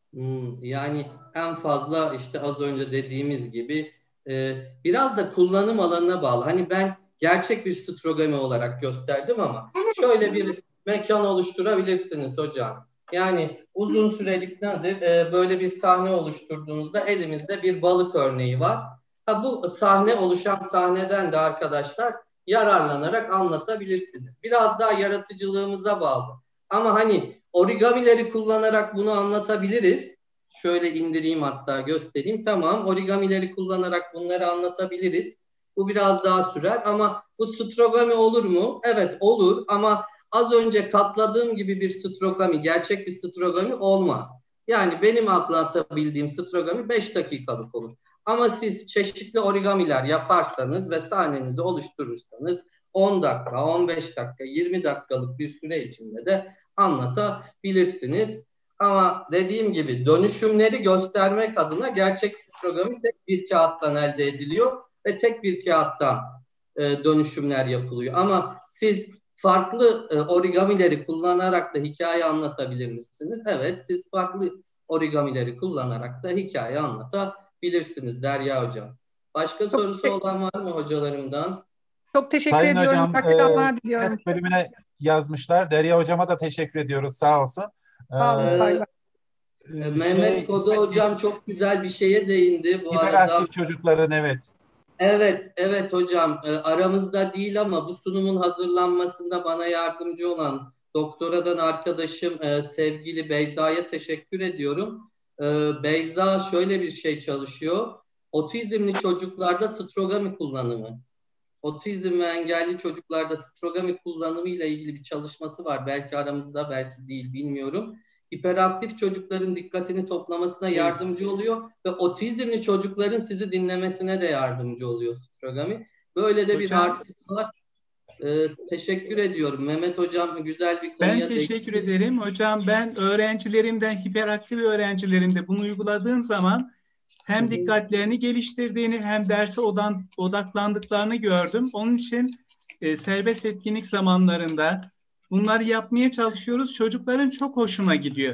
Hmm, yani en fazla işte az önce dediğimiz gibi e, biraz da kullanım alanına bağlı. Hani ben gerçek bir strogami olarak gösterdim ama şöyle bir mekan oluşturabilirsiniz hocam. Yani uzun sürelik nedir? E, böyle bir sahne oluşturduğunuzda elimizde bir balık örneği var. Ha, bu sahne oluşan sahneden de arkadaşlar yararlanarak anlatabilirsiniz. Biraz daha yaratıcılığımıza bağlı. Ama hani origamileri kullanarak bunu anlatabiliriz. Şöyle indireyim hatta göstereyim. Tamam, origamileri kullanarak bunları anlatabiliriz. Bu biraz daha sürer ama bu strogami olur mu? Evet olur ama az önce katladığım gibi bir strogami, gerçek bir strogami olmaz. Yani benim aklatabildiğim strogami beş dakikalık olur. Ama siz çeşitli origamiler yaparsanız ve sahnenizi oluşturursanız on dakika, on beş dakika, yirmi dakikalık bir süre içinde de anlatabilirsiniz. Ama dediğim gibi dönüşümleri göstermek adına gerçek strogami tek bir kağıttan elde ediliyor ve tek bir kağıttan e, dönüşümler yapılıyor. Ama siz farklı e, origamileri kullanarak da hikaye anlatabilir misiniz? Evet, siz farklı origamileri kullanarak da hikaye anlatabilirsiniz Derya Hocam. Başka Çok sorusu olan var mı hocalarımdan? Çok teşekkür Sayın ediyorum. hocam, İyi akşamlar e, diliyorum. chat bölümüne yazmışlar. Derya hocama da teşekkür ediyoruz. Sağ olsun. Sağ olun, Ee, saygılar. e, Ee, Mehmet şey, Kodu hocam çok güzel bir şeye değindi bu arada. hiperaktif çocukların, evet. Evet, evet hocam. E, aramızda değil ama bu sunumun hazırlanmasında bana yardımcı olan doktoradan arkadaşım e, sevgili Beyza'ya teşekkür ediyorum. E, Beyza şöyle bir şey çalışıyor. Otizmli çocuklarda strogami kullanımı. Otizm ve engelli çocuklarda strogami kullanımı ile ilgili bir çalışması var. Belki aramızda, belki değil, bilmiyorum. Hiperaktif çocukların dikkatini toplamasına yardımcı oluyor ve otizmli çocukların sizi dinlemesine de yardımcı oluyor strogami. Böyle de bir Hocam, artısı var. Ee, teşekkür ediyorum. Mehmet hocam güzel bir konuya ben teşekkür değindi. ederim. Hocam ben öğrencilerimden, hiperaktif öğrencilerimde bunu uyguladığım zaman hem dikkatlerini geliştirdiğini hem derse odan, odaklandıklarını gördüm. Onun için e, serbest etkinlik zamanlarında bunları yapmaya çalışıyoruz. Çocukların çok hoşuna gidiyor.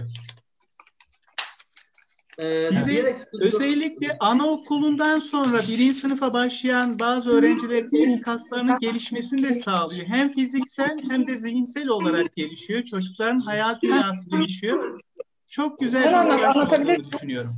Ee, Bir de direkt- özellikle anaokulundan sonra birinci sınıfa başlayan bazı öğrencilerin el kaslarının gelişmesini de sağlıyor. Hem fiziksel hem de zihinsel olarak gelişiyor. Çocukların hayal dünyası gelişiyor. Çok güzel bir yaş olduğunu düşünüyorum.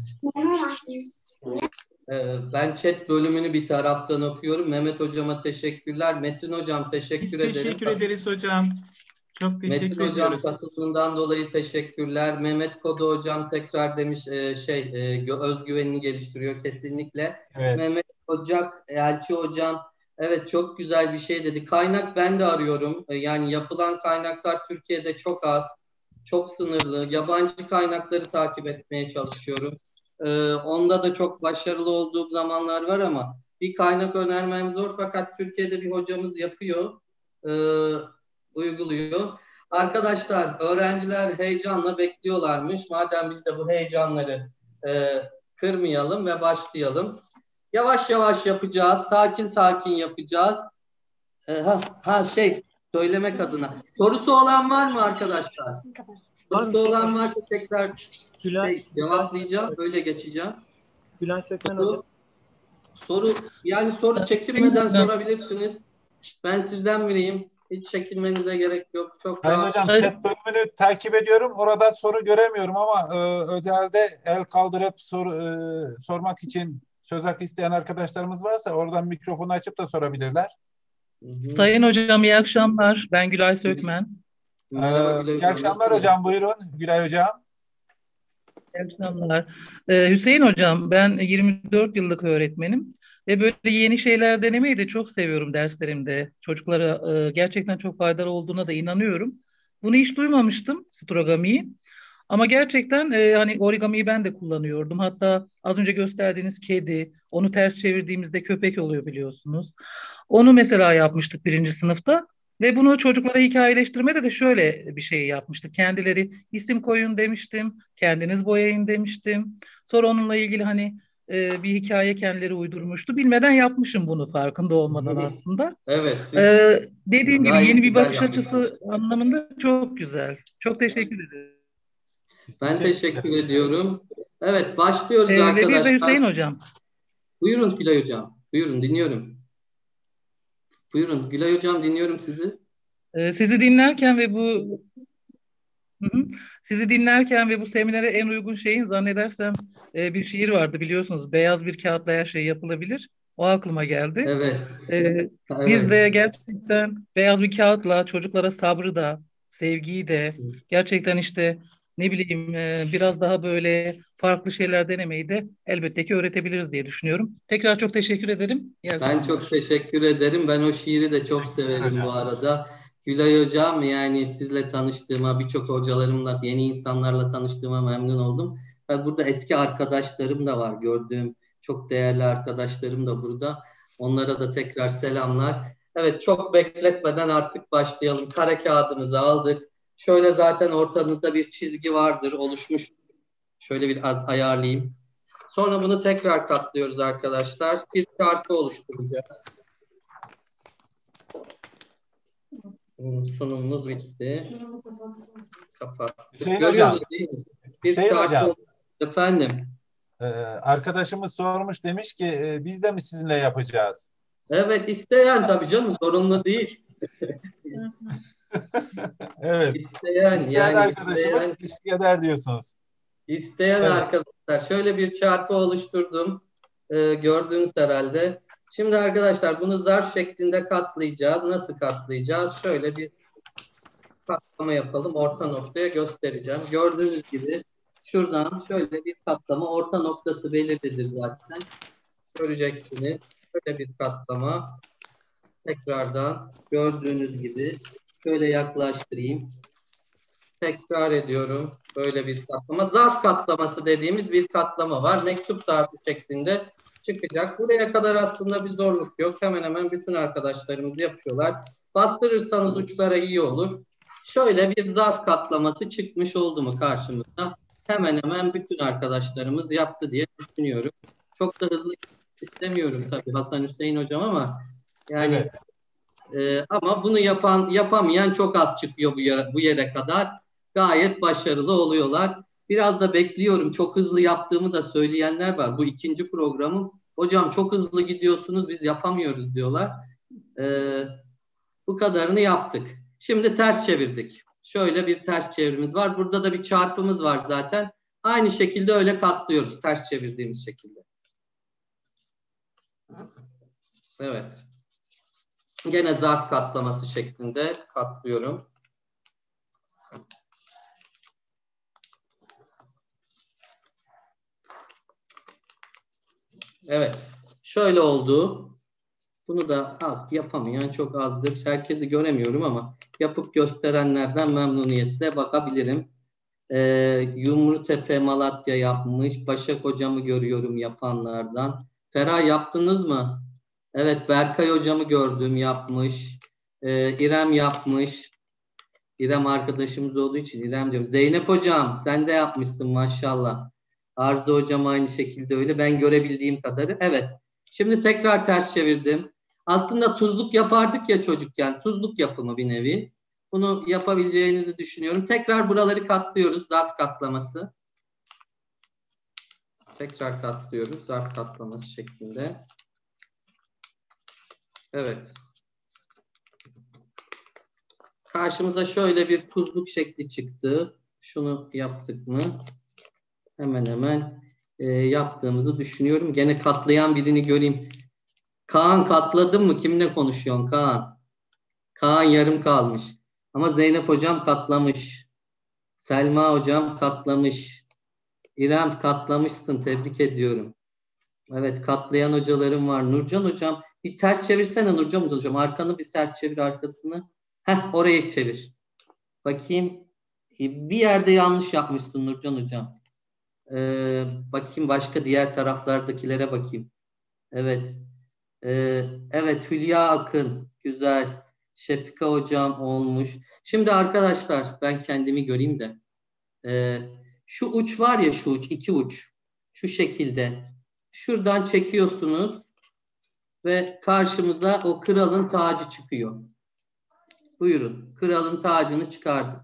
Ee, ben chat bölümünü bir taraftan okuyorum. Mehmet hocama teşekkürler. Metin hocam teşekkür Biz ederim. teşekkür ederiz hocam. Çok teşekkür Metin hocam ediyoruz. katıldığından dolayı teşekkürler. Mehmet Kodu hocam tekrar demiş e, şey e, özgüvenini geliştiriyor kesinlikle. Evet. Mehmet Ocak, Elçi hocam evet çok güzel bir şey dedi. Kaynak ben de arıyorum. E, yani yapılan kaynaklar Türkiye'de çok az, çok sınırlı. Yabancı kaynakları takip etmeye çalışıyorum. E, onda da çok başarılı olduğum zamanlar var ama bir kaynak önermem zor fakat Türkiye'de bir hocamız yapıyor. E, uyguluyor. Arkadaşlar, öğrenciler heyecanla bekliyorlarmış. Madem biz de bu heyecanları e, kırmayalım ve başlayalım. Yavaş yavaş yapacağız. Sakin sakin yapacağız. E, ha, ha şey söylemek adına. Sorusu olan var mı arkadaşlar? Sorusu olan varsa tekrar şey, cevaplayacağım. Böyle geçeceğim. Bülent Sökmen soru, hocam. soru yani soru çekinmeden sorabilirsiniz. Ben sizden biriyim. Hiç çekinmenize gerek yok. Çok Sayın rahat. hocam, chat bölümünü takip ediyorum. Orada soru göremiyorum ama e, özelde el kaldırıp sor, e, sormak için söz hakkı isteyen arkadaşlarımız varsa oradan mikrofonu açıp da sorabilirler. Sayın hocam iyi akşamlar. Ben Gülay Sökmen. Merhaba Ee, Gülay iyi hocam. akşamlar Nasılsınız? hocam. Buyurun Gülay hocam. İyi akşamlar. Ee, Hüseyin hocam ben yirmi dört yıllık öğretmenim ve böyle yeni şeyler denemeyi de çok seviyorum derslerimde. Çocuklara e, gerçekten çok faydalı olduğuna da inanıyorum. Bunu hiç duymamıştım, strogamiyi. Ama gerçekten e, hani origamiyi ben de kullanıyordum. Hatta az önce gösterdiğiniz kedi, onu ters çevirdiğimizde köpek oluyor biliyorsunuz. Onu mesela yapmıştık birinci sınıfta. Ve bunu çocuklara hikayeleştirmede de şöyle bir şey yapmıştık. Kendileri isim koyun demiştim, kendiniz boyayın demiştim. Sonra onunla ilgili hani e, bir hikaye kendileri uydurmuştu. Bilmeden yapmışım bunu farkında olmadan aslında. Evet. Siz Ee, dediğim gibi gayet yeni bir güzel bakış açısı yapmışsınız. anlamında çok güzel. Çok teşekkür ederim. Biz Ben teşekkür teşekkür ediyorum. Evet, başlıyoruz Ee, ve bir de arkadaşlar. Hüseyin Hocam. Buyurun Gülay Hocam. Buyurun, dinliyorum. Buyurun Gülay Hocam, dinliyorum sizi. Ee, sizi dinlerken ve bu Hı hı. Sizi dinlerken ve bu seminere en uygun şeyin zannedersem e, bir şiir vardı biliyorsunuz. Beyaz bir kağıtla her şey yapılabilir. O aklıma geldi. Evet. Ee, Evet. biz de gerçekten beyaz bir kağıtla çocuklara sabrı da, sevgiyi de, gerçekten işte ne bileyim e, biraz daha böyle farklı şeyler denemeyi de elbette ki öğretebiliriz diye düşünüyorum. Tekrar çok teşekkür ederim. İyi Ben akşamlar. çok teşekkür ederim. Ben o şiiri de çok severim bu arada. Gülay Hocam, yani sizle tanıştığıma, birçok hocalarımla, yeni insanlarla tanıştığıma memnun oldum. Ve burada eski arkadaşlarım da var, gördüğüm çok değerli arkadaşlarım da burada. Onlara da tekrar selamlar. Evet, çok bekletmeden artık başlayalım. Kare kağıdımızı aldık. Şöyle zaten ortanızda bir çizgi vardır, oluşmuş. Şöyle bir az ayarlayayım. Sonra bunu tekrar katlıyoruz arkadaşlar. Bir çarpı oluşturacağız. Sunumumuz bitti. Kapattık. Hüseyin Görüyoruz Hocam. değil mi? Bir Hüseyin çarpı Hocam. oluşturacağız. Efendim. Ee, arkadaşımız sormuş, demiş ki e, biz de mi sizinle yapacağız? Evet, isteyen tabii canım, zorunlu değil. Evet. İsteyen, İsteyen yani arkadaşımız isteyen, eşlik eder diyorsunuz. isteyen Evet. arkadaşlar. Şöyle bir çarpı oluşturdum. Ee, gördüğünüz herhalde. Şimdi arkadaşlar bunu zarf şeklinde katlayacağız. Nasıl katlayacağız? Şöyle bir katlama yapalım. Orta noktaya göstereceğim. Gördüğünüz gibi şuradan şöyle bir katlama. Orta noktası belirlidir zaten. Göreceksiniz. Şöyle bir katlama. Tekrardan gördüğünüz gibi şöyle yaklaştırayım. Tekrar ediyorum. Böyle bir katlama. Zarf katlaması dediğimiz bir katlama var. Mektup zarfı şeklinde çıkacak. Buraya kadar aslında bir zorluk yok. Hemen hemen bütün arkadaşlarımız yapıyorlar. Bastırırsanız uçlara iyi olur. Şöyle bir zarf katlaması çıkmış oldu mu karşımıza? Hemen hemen bütün arkadaşlarımız yaptı diye düşünüyorum. Çok da hızlı istemiyorum tabii Hasan Hüseyin Hocam ama yani Evet. e, ama bunu yapan yapamayan çok az çıkıyor bu yere, bu yere kadar. Gayet başarılı oluyorlar. Biraz da bekliyorum. Çok hızlı yaptığımı da söyleyenler var. Bu ikinci programım. Hocam çok hızlı gidiyorsunuz, biz yapamıyoruz diyorlar. Ee, bu kadarını yaptık. Şimdi ters çevirdik. Şöyle bir ters çevirimiz var. Burada da bir çarpımız var zaten. Aynı şekilde öyle katlıyoruz. Ters çevirdiğimiz şekilde. Evet. Gene zarf katlaması şeklinde katlıyorum. Evet. Şöyle oldu. Bunu da az yapamayan çok azdır. Herkesi göremiyorum ama yapıp gösterenlerden memnuniyetle bakabilirim. Ee, Yumrutepe Malatya yapmış. Başak hocamı görüyorum yapanlardan. Ferah yaptınız mı? Evet, Berkay hocamı gördüm yapmış. Ee, İrem yapmış. İrem arkadaşımız olduğu için İrem diyorum. Zeynep hocam sen de yapmışsın maşallah. Arzu hocam aynı şekilde öyle. Ben görebildiğim kadarı. Evet. Şimdi tekrar ters çevirdim. Aslında tuzluk yapardık ya çocukken. Tuzluk yapımı bir nevi. Bunu yapabileceğinizi düşünüyorum. Tekrar buraları katlıyoruz. Zarf katlaması. Tekrar katlıyoruz. Zarf katlaması şeklinde. Evet. Karşımıza şöyle bir tuzluk şekli çıktı. Şunu yaptık mı? Hemen hemen e, yaptığımızı düşünüyorum. Gene katlayan birini göreyim. Kaan katladın mı? Kimle konuşuyorsun Kaan? Kaan yarım kalmış. Ama Zeynep hocam katlamış. Selma hocam katlamış. İrem katlamışsın. Tebrik ediyorum. Evet, katlayan hocalarım var. Nurcan hocam bir ters çevirsene Nurcan hocam. Arkanı bir ters çevir, arkasını. Heh, oraya çevir. Bakayım. Bir yerde yanlış yapmışsın Nurcan hocam. Ee, bakayım başka diğer taraflardakilere bakayım. Evet. Ee, evet Hülya Akın. Güzel. Şefika hocam olmuş. Şimdi arkadaşlar ben kendimi göreyim de. Ee, şu uç var ya, şu uç. iki uç. Şu şekilde. Şuradan çekiyorsunuz. Ve karşımıza o kralın tacı çıkıyor. Buyurun. Kralın tacını çıkardık.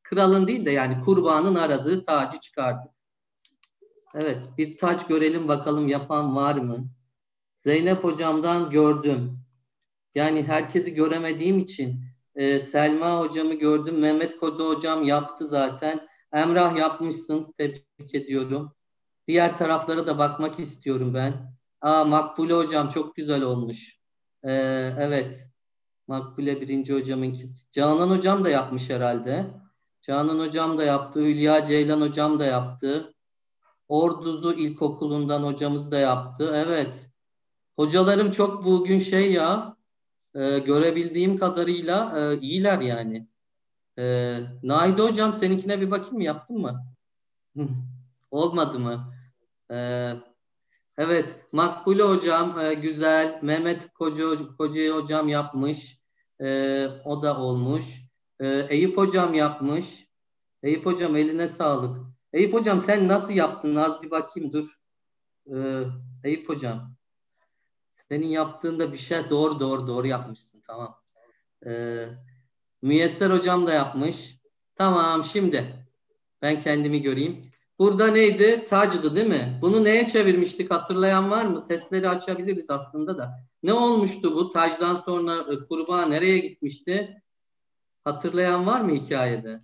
kralın değil de yani kurbanın aradığı tacı çıkardık. Evet, bir taç görelim bakalım yapan var mı? Zeynep hocamdan gördüm. Yani herkesi göremediğim için e, Selma hocamı gördüm. Mehmet Koca hocam yaptı zaten. Emrah yapmışsın. Tebrik ediyorum. Diğer taraflara da bakmak istiyorum ben. Aa, Makbule hocam çok güzel olmuş. Ee, evet. Makbule birinci hocamınki. Canan hocam da yapmış herhalde. Canan hocam da yaptı. Hülya Ceylan hocam da yaptı. Orduzu İlkokulu'ndan hocamız da yaptı. Evet. Hocalarım çok bugün şey ya, e, görebildiğim kadarıyla e, iyiler yani. E, Naide hocam seninkine bir bakayım, yaptın mı? Olmadı mı? E, evet. Makbule hocam e, güzel. Mehmet Koca, Koca hocam yapmış. E, o da olmuş. E, Eyüp hocam yapmış. Eyüp hocam eline sağlık. Eyüp hocam sen nasıl yaptın? Az bir bakayım dur. E, Eyüp hocam. Senin yaptığında bir şey doğru doğru doğru yapmışsın. Tamam. Ee, Müyesser hocam da yapmış. Tamam, şimdi ben kendimi göreyim. Burada neydi? Tacıdı değil mi? Bunu neye çevirmiştik? Hatırlayan var mı? Sesleri açabiliriz aslında da. Ne olmuştu bu? Tacdan sonra e, kurbağa nereye gitmişti? Hatırlayan var mı hikayede?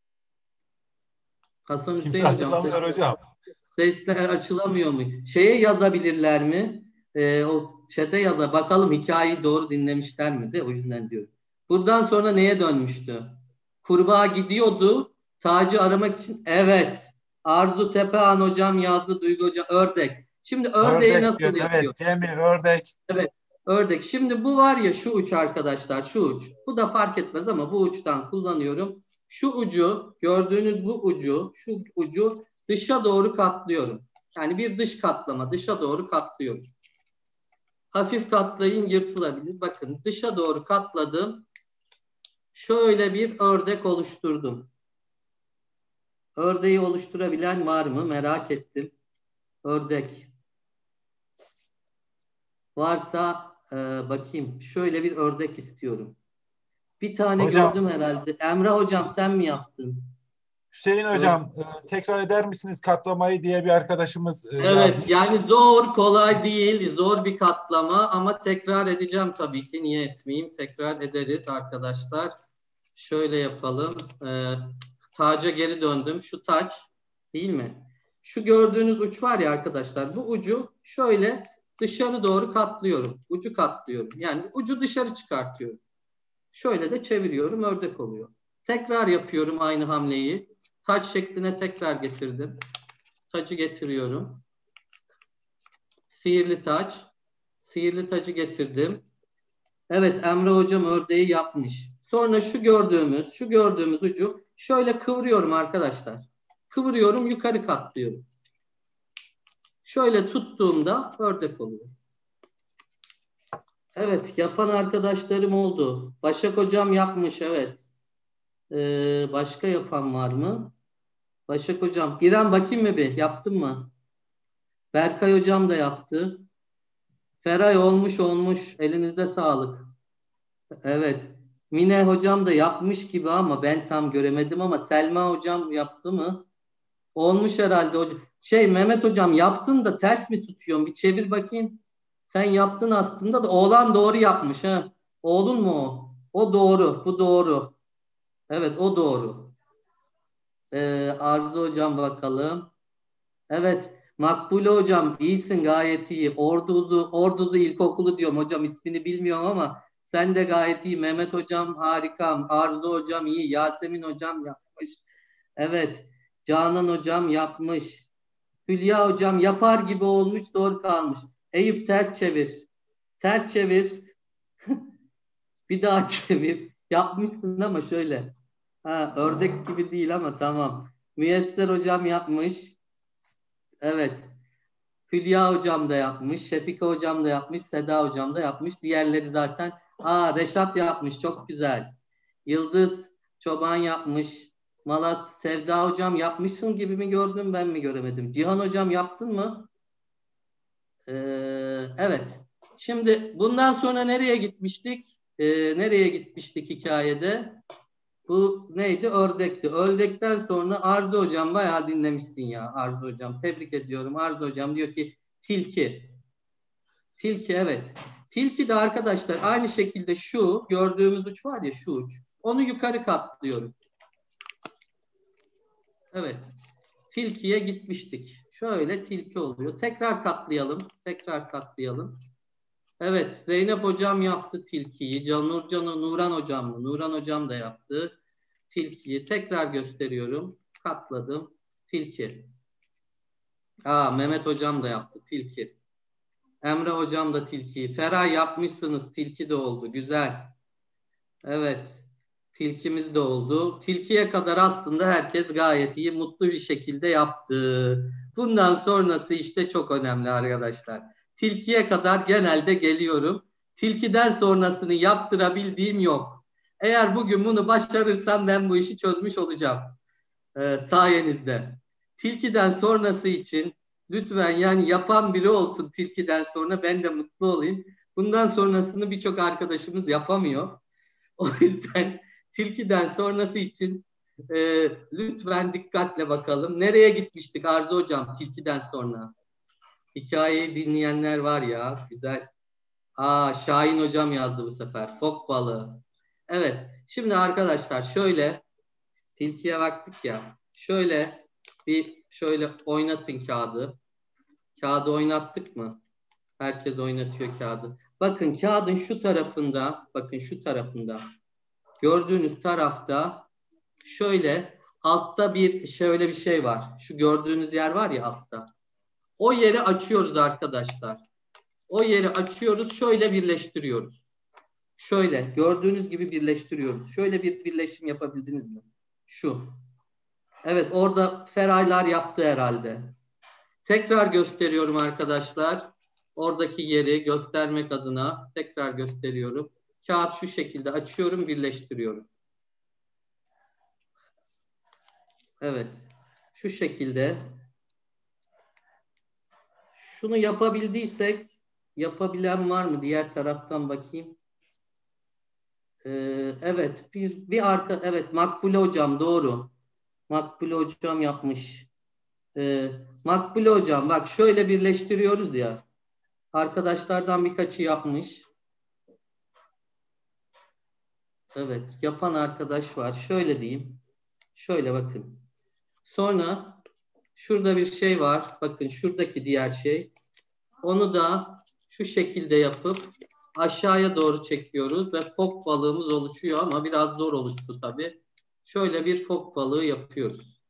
Hasan Kimse Hüseyin hocam. hatırlamıyor hocam. Sesler açılamıyor mu? Şeye yazabilirler mi? Ee, o chat'e yazar. Bakalım hikayeyi doğru dinlemişler mi de, o yüzden diyorum. Buradan sonra neye dönmüştü? Kurbağa gidiyordu tacı aramak için. Evet. Arzu Tepehan hocam yazdı. Duygu hocam. Ördek. Şimdi ördeği Ördek nasıl diyor, yapıyor? evet, gemi, ördek. Evet. Ördek. Şimdi bu var ya, şu uç arkadaşlar, şu uç. Bu da fark etmez ama bu uçtan kullanıyorum. Şu ucu, gördüğünüz bu ucu, şu ucu dışa doğru katlıyorum. Yani bir dış katlama, dışa doğru katlıyorum. Hafif katlayın, yırtılabilir. Bakın dışa doğru katladım. Şöyle bir ördek oluşturdum. Ördeği oluşturabilen var mı? Merak ettim. Ördek. Varsa e, bakayım. Şöyle bir ördek istiyorum. Bir tane Hocam, gördüm herhalde. Emrah hocam sen mi yaptın? Hüseyin hocam e, tekrar eder misiniz katlamayı diye bir arkadaşımız e, Evet yazmış. yani zor, kolay değil. Zor bir katlama ama tekrar edeceğim tabii ki. Niye etmeyeyim? Tekrar ederiz arkadaşlar. Şöyle yapalım. Ee, taca geri döndüm. Şu taç değil mi? Şu gördüğünüz uç var ya arkadaşlar. Bu ucu şöyle dışarı doğru katlıyorum. Ucu katlıyorum. Yani ucu dışarı çıkartıyorum. Şöyle de çeviriyorum. Ördek oluyor. Tekrar yapıyorum aynı hamleyi. Taç şekline tekrar getirdim. Tacı getiriyorum. Sihirli taç. Sihirli tacı getirdim. Evet, Emre hocam ördeği yapmış. Sonra şu gördüğümüz, şu gördüğümüz ucu şöyle kıvırıyorum arkadaşlar. Kıvırıyorum, yukarı katlıyorum. Şöyle tuttuğumda ördek oluyor. Evet, yapan arkadaşlarım oldu. Başak hocam yapmış, evet. Ee, başka yapan var mı? Başak hocam. İrem bakayım mı bir? Yaptın mı? Berkay hocam da yaptı. Feray olmuş olmuş. Elinizde sağlık. Evet. Mine hocam da yapmış gibi ama ben tam göremedim, ama Selma hocam yaptı mı? Olmuş herhalde hocam. Şey Mehmet hocam yaptın da ters mi tutuyorsun? Bir çevir bakayım. Sen yaptın aslında da oğlan doğru yapmış ha. Oğlun mu o? O doğru. Bu doğru. Evet o doğru. Ee, Arzu hocam bakalım. Evet. Makbule hocam iyisin, gayet iyi. Orduzu, Orduzu İlkokulu diyorum hocam, ismini bilmiyorum ama sen de gayet iyi. Mehmet hocam harikam. Arzu hocam iyi. Yasemin hocam yapmış. Evet. Canan hocam yapmış. Hülya hocam yapar gibi olmuş, doğru kalmış. Eyüp ters çevir. Ters çevir. Bir daha çevir. Yapmışsın ama şöyle. Ha, ördek gibi değil ama tamam. Müyesser hocam yapmış. Evet. Hülya hocam da yapmış. Şefika hocam da yapmış. Seda hocam da yapmış. Diğerleri zaten. Aa, Reşat yapmış. Çok güzel. Yıldız Çoban yapmış. Malat Sevda hocam yapmışsın gibi mi gördüm, ben mi göremedim? Cihan hocam yaptın mı? Ee, evet. Şimdi bundan sonra nereye gitmiştik? Ee, nereye gitmiştik hikayede? Bu neydi? Ördekti. Ördekten sonra Arzu hocam bayağı dinlemişsin ya Arzu hocam. Tebrik ediyorum. Arzu hocam diyor ki tilki. Tilki evet. Tilki de arkadaşlar aynı şekilde şu gördüğümüz uç var ya şu uç. Onu yukarı katlıyorum. Evet. Tilkiye gitmiştik. Şöyle tilki oluyor. Tekrar katlayalım. Tekrar katlayalım. Evet. Zeynep hocam yaptı tilkiyi. Can Nurcan, Nuran hocam mı? Nuran hocam da yaptı. Tilkiyi tekrar gösteriyorum. Katladım. Tilki. Aa, Mehmet hocam da yaptı. Tilki. Emre hocam da tilkiyi. Feray yapmışsınız. Tilki de oldu. Güzel. Evet. Tilkimiz de oldu. Tilkiye kadar aslında herkes gayet iyi, mutlu bir şekilde yaptı. Bundan sonrası işte çok önemli arkadaşlar. Tilkiye kadar genelde geliyorum. Tilkiden sonrasını yaptırabildiğim yok. Eğer bugün bunu başarırsam ben bu işi çözmüş olacağım. Ee, sayenizde. Tilkiden sonrası için lütfen yani yapan biri olsun tilkiden sonra ben de mutlu olayım. Bundan sonrasını birçok arkadaşımız yapamıyor. O yüzden tilkiden sonrası için e, lütfen dikkatle bakalım. Nereye gitmiştik Arzu hocam tilkiden sonra? Hikayeyi dinleyenler var ya güzel. Aa, Şahin hocam yazdı bu sefer. Fok balığı. Evet. Şimdi arkadaşlar şöyle tilkiye baktık ya. Şöyle bir şöyle oynatın kağıdı. Kağıdı oynattık mı? Herkes oynatıyor kağıdı. Bakın kağıdın şu tarafında, bakın şu tarafında. Gördüğünüz tarafta şöyle altta bir şöyle bir şey var. Şu gördüğünüz yer var ya altta. O yeri açıyoruz arkadaşlar. O yeri açıyoruz. Şöyle birleştiriyoruz. Şöyle gördüğünüz gibi birleştiriyoruz. Şöyle bir birleşim yapabildiniz mi? Şu. Evet orada Feraylar yaptı herhalde. Tekrar gösteriyorum arkadaşlar. Oradaki yeri göstermek adına tekrar gösteriyorum. Kağıt şu şekilde açıyorum, birleştiriyorum. Evet. Şu şekilde. Şunu yapabildiysek, yapabilen var mı? Diğer taraftan bakayım. Ee, evet. Bir, bir arka, evet. Makbule hocam doğru. Makbule hocam yapmış. Ee, Makbule hocam bak şöyle birleştiriyoruz ya. Arkadaşlardan birkaçı yapmış. Evet, yapan arkadaş var. Şöyle diyeyim. Şöyle bakın. Sonra şurada bir şey var. Bakın şuradaki diğer şey. Onu da şu şekilde yapıp aşağıya doğru çekiyoruz ve fok balığımız oluşuyor ama biraz zor oluştu tabii. Şöyle bir fok balığı yapıyoruz.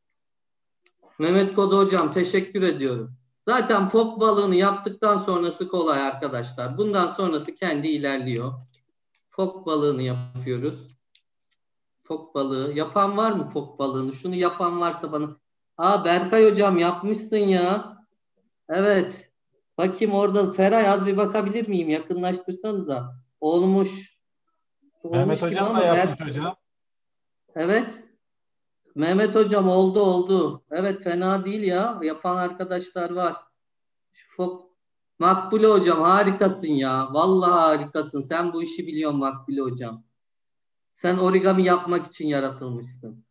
Mehmet Kodu hocam teşekkür ediyorum. Zaten fok balığını yaptıktan sonrası kolay arkadaşlar. Bundan sonrası kendi ilerliyor. Fok balığını yapıyoruz. Fok balığı. Yapan var mı fok balığını? Şunu yapan varsa bana. Aa Berkay hocam yapmışsın ya. Evet. Bakayım orada Feray az bir bakabilir miyim? Yakınlaştırsanız da. Olmuş. Mehmet Olmuş hocam da yapmış Ber... hocam. Evet. Mehmet hocam oldu oldu. Evet fena değil ya. Yapan arkadaşlar var. Şu fok Makbule hocam harikasın ya. Vallahi harikasın. Sen bu işi biliyorsun Makbule hocam. Sen origami yapmak için yaratılmışsın.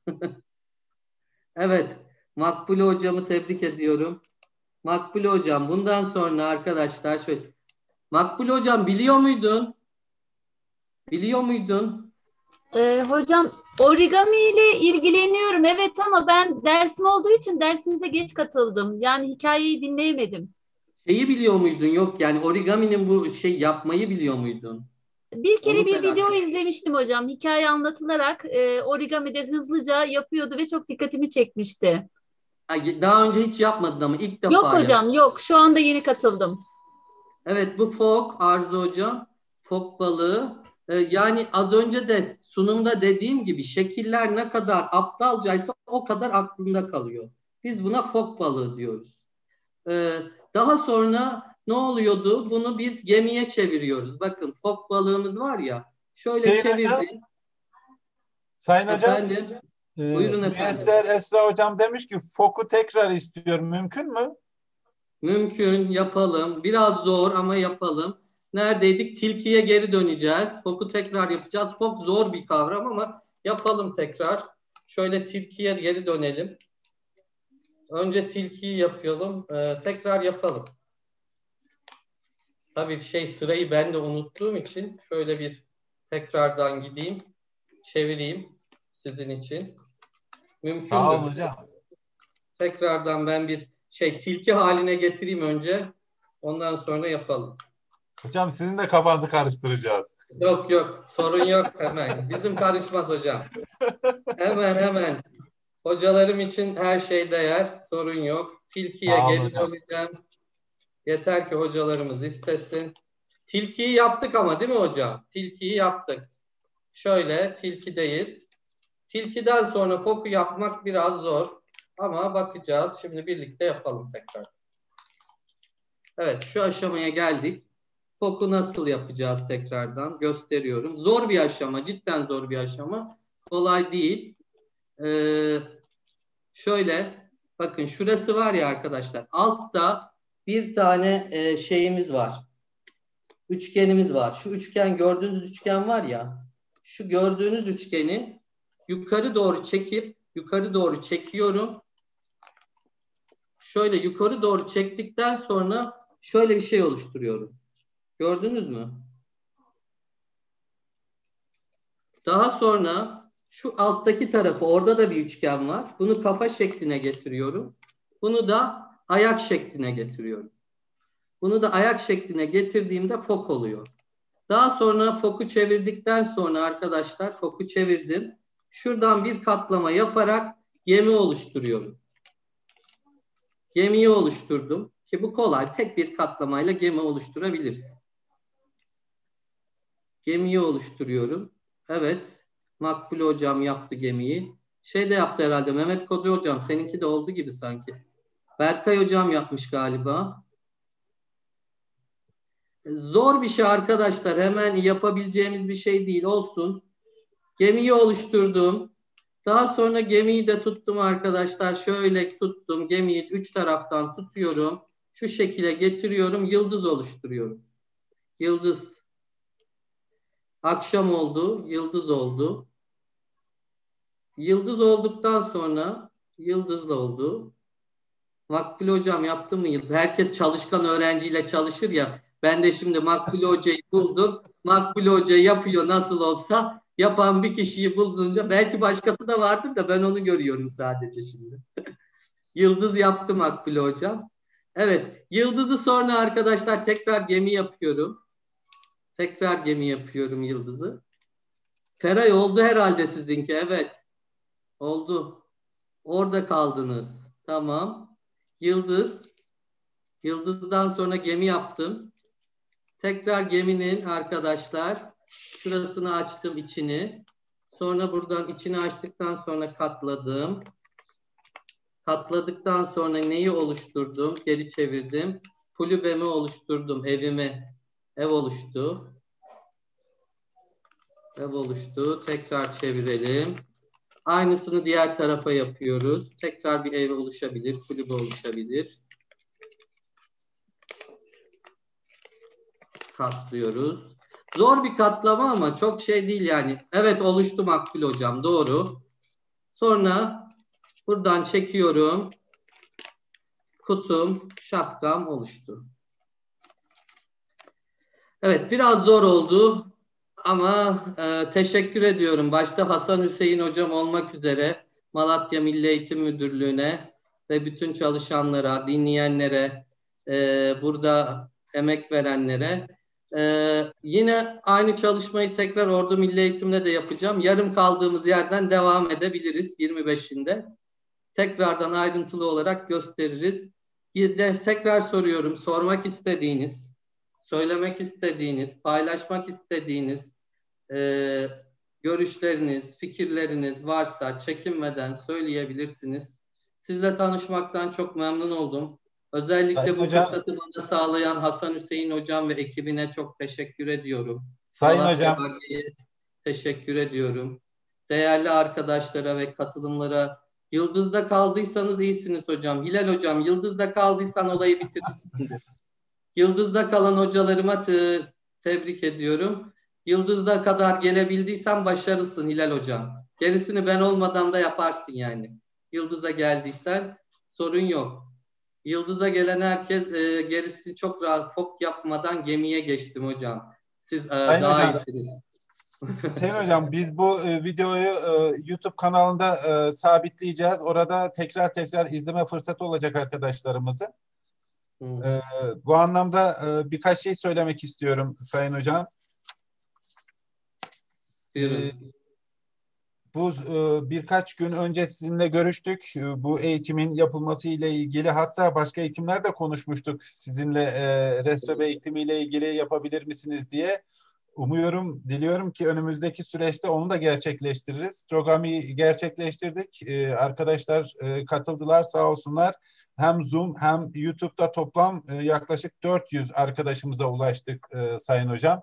Evet. Makbule hocamı tebrik ediyorum. Makbule hocam bundan sonra arkadaşlar şöyle. Makbule hocam biliyor muydun? Biliyor muydun? Ee, hocam origami ile ilgileniyorum evet ama ben dersim olduğu için dersinize geç katıldım. Yani hikayeyi dinleyemedim. Şeyi biliyor muydun? Yok yani origaminin bu şey yapmayı biliyor muydun? Bir kere Onu bir video et. izlemiştim hocam. Hikaye anlatılarak e, origamide hızlıca yapıyordu ve çok dikkatimi çekmişti. Ha, daha önce hiç yapmadın ama ilk defa. Yok hocam yaptın. Yok şu anda yeni katıldım. Evet bu fok Arzu hocam. Fok balığı. Ee, yani az önce de sunumda dediğim gibi şekiller ne kadar aptalcaysa o kadar aklında kalıyor. Biz buna fok balığı diyoruz. Ee, Daha sonra ne oluyordu? Bunu biz gemiye çeviriyoruz. Bakın fok balığımız var ya. Şöyle Sayın çevirdik. Hocam, Sayın efendim, Hocam. E, buyurun efendim. Müyesser Esra Hocam demiş ki foku tekrar istiyorum. Mümkün mü? Mümkün. Yapalım. Biraz zor ama yapalım. Neredeydik? Tilkiye geri döneceğiz. Foku tekrar yapacağız. Fok zor bir kavram ama Yapalım tekrar. Şöyle tilkiye geri dönelim. Önce tilkiyi yapalım. Ee, tekrar yapalım. Tabii bir şey sırayı ben de unuttuğum için şöyle bir tekrardan gideyim. Çevireyim sizin için. Mümkündür. Sağ olun hocam. Tekrardan ben bir şey tilki haline getireyim önce. Ondan sonra yapalım. Hocam sizin de kafanızı karıştıracağız. Yok yok. Sorun yok hemen. Bizim karışmaz hocam. Hemen hemen. Hocalarım için her şey değer. Sorun yok. Tilkiye Sağ olun geri hocam. döneceğim. Yeter ki hocalarımız istesin. Tilkiyi yaptık ama değil mi hocam? Tilkiyi yaptık. Şöyle tilkideyiz. Tilkiden sonra foku yapmak biraz zor. Ama bakacağız. Şimdi birlikte yapalım tekrar. Evet, şu aşamaya geldik. Foku nasıl yapacağız tekrardan gösteriyorum. Zor bir aşama, cidden zor bir aşama. Kolay değil. Ee, şöyle, bakın şurası var ya arkadaşlar. Altta bir tane e, şeyimiz var. Üçgenimiz var. Şu üçgen, gördüğünüz üçgen var ya. Şu gördüğünüz üçgeni yukarı doğru çekip, yukarı doğru çekiyorum. Şöyle yukarı doğru çektikten sonra şöyle bir şey oluşturuyorum. Gördünüz mü? Daha sonra şu alttaki tarafı, orada da bir üçgen var. Bunu kafa şekline getiriyorum. Bunu da ayak şekline getiriyorum. Bunu da ayak şekline getirdiğimde fok oluyor. Daha sonra foku çevirdikten sonra arkadaşlar foku çevirdim. Şuradan bir katlama yaparak gemi oluşturuyorum. Gemiyi oluşturdum. Ki bu kolay. Tek bir katlamayla gemi oluşturabiliriz. Gemiyi oluşturuyorum. Evet. Makbule hocam yaptı gemiyi. Şey de yaptı herhalde. Mehmet Koca hocam. Seninki de oldu gibi sanki. Berkay hocam yapmış galiba. Zor bir şey arkadaşlar. Hemen yapabileceğimiz bir şey değil. Olsun. Gemiyi oluşturdum. Daha sonra gemiyi de tuttum arkadaşlar. Şöyle tuttum. Gemiyi üç taraftan tutuyorum. Şu şekilde getiriyorum. Yıldız oluşturuyorum. Yıldız. Akşam oldu. Yıldız oldu. Yıldız olduktan sonra yıldızla oldu. Makbule hocam yaptı mı yıldız? Herkes çalışkan öğrenciyle çalışır ya. Ben de şimdi Makbule hocayı buldum. Makbule hoca yapıyor nasıl olsa. Yapan bir kişiyi bulunca belki başkası da vardır da ben onu görüyorum sadece şimdi. Yıldız yaptı Makbule hocam. Evet. Yıldızı sonra arkadaşlar tekrar gemi yapıyorum. Tekrar gemi yapıyorum yıldızı. Feray oldu herhalde sizinki. Evet. Oldu. Orada kaldınız. Tamam. Yıldız. Yıldızdan sonra gemi yaptım. Tekrar geminin arkadaşlar şurasını açtım içini. Sonra buradan içini açtıktan sonra katladım. Katladıktan sonra neyi oluşturdum? Geri çevirdim. Kulübemi oluşturdum. Evimi. Ev oluştu. Ev oluştu. Tekrar çevirelim. Aynısını diğer tarafa yapıyoruz. Tekrar bir ev oluşabilir. Kulübe oluşabilir. Katlıyoruz. Zor bir katlama ama çok şey değil yani. Evet oluştu Makbul hocam. Doğru. Sonra buradan çekiyorum. Kutum, şapkam oluştu. Evet biraz zor oldu. Ama e, teşekkür ediyorum. Başta Hasan Hüseyin hocam olmak üzere Malatya Milli Eğitim Müdürlüğü'ne ve bütün çalışanlara, dinleyenlere, e, burada emek verenlere. E, yine aynı çalışmayı tekrar Ordu Milli Eğitim'de de yapacağım. Yarım kaldığımız yerden devam edebiliriz yirmi beşinde. Tekrardan ayrıntılı olarak gösteririz. Bir de tekrar soruyorum. Sormak istediğiniz, söylemek istediğiniz, paylaşmak istediğiniz e, görüşleriniz, fikirleriniz varsa çekinmeden söyleyebilirsiniz. Sizle tanışmaktan çok memnun oldum. Özellikle Sayın bu hocam, fırsatı bana sağlayan Hasan Hüseyin hocam ve ekibine çok teşekkür ediyorum. Sayın Malatya hocam, Valiliğe teşekkür ediyorum. Değerli arkadaşlara ve katılımlara, Yıldız'da kaldıysanız iyisiniz hocam. Hilal hocam, Yıldız'da kaldıysan olayı bitirmişsindir. Yıldız'da kalan hocalarıma te- tebrik ediyorum. Yıldız'da kadar gelebildiysen başarılısın Hilal hocam. Gerisini ben olmadan da yaparsın yani. Yıldız'a geldiysen sorun yok. Yıldız'a gelen herkes e, gerisi çok rahat, fok yapmadan gemiye geçtim hocam. Siz e, daha hocam, iyisiniz. Sayın hocam, biz bu e, videoyu e, YouTube kanalında e, sabitleyeceğiz. Orada tekrar tekrar izleme fırsatı olacak arkadaşlarımızın. E, bu anlamda e, birkaç şey söylemek istiyorum Sayın hocam. E, bu e, birkaç gün önce sizinle görüştük. E, bu eğitimin yapılması ile ilgili, hatta başka eğitimler de konuşmuştuk sizinle, e, RESREB eğitimiyle ilgili yapabilir misiniz diye. Umuyorum, diliyorum ki önümüzdeki süreçte onu da gerçekleştiririz. Strogami'yi gerçekleştirdik. Ee, arkadaşlar e, katıldılar sağ olsunlar. Hem Zoom hem YouTube'da toplam e, yaklaşık dört yüz arkadaşımıza ulaştık e, Sayın Hocam.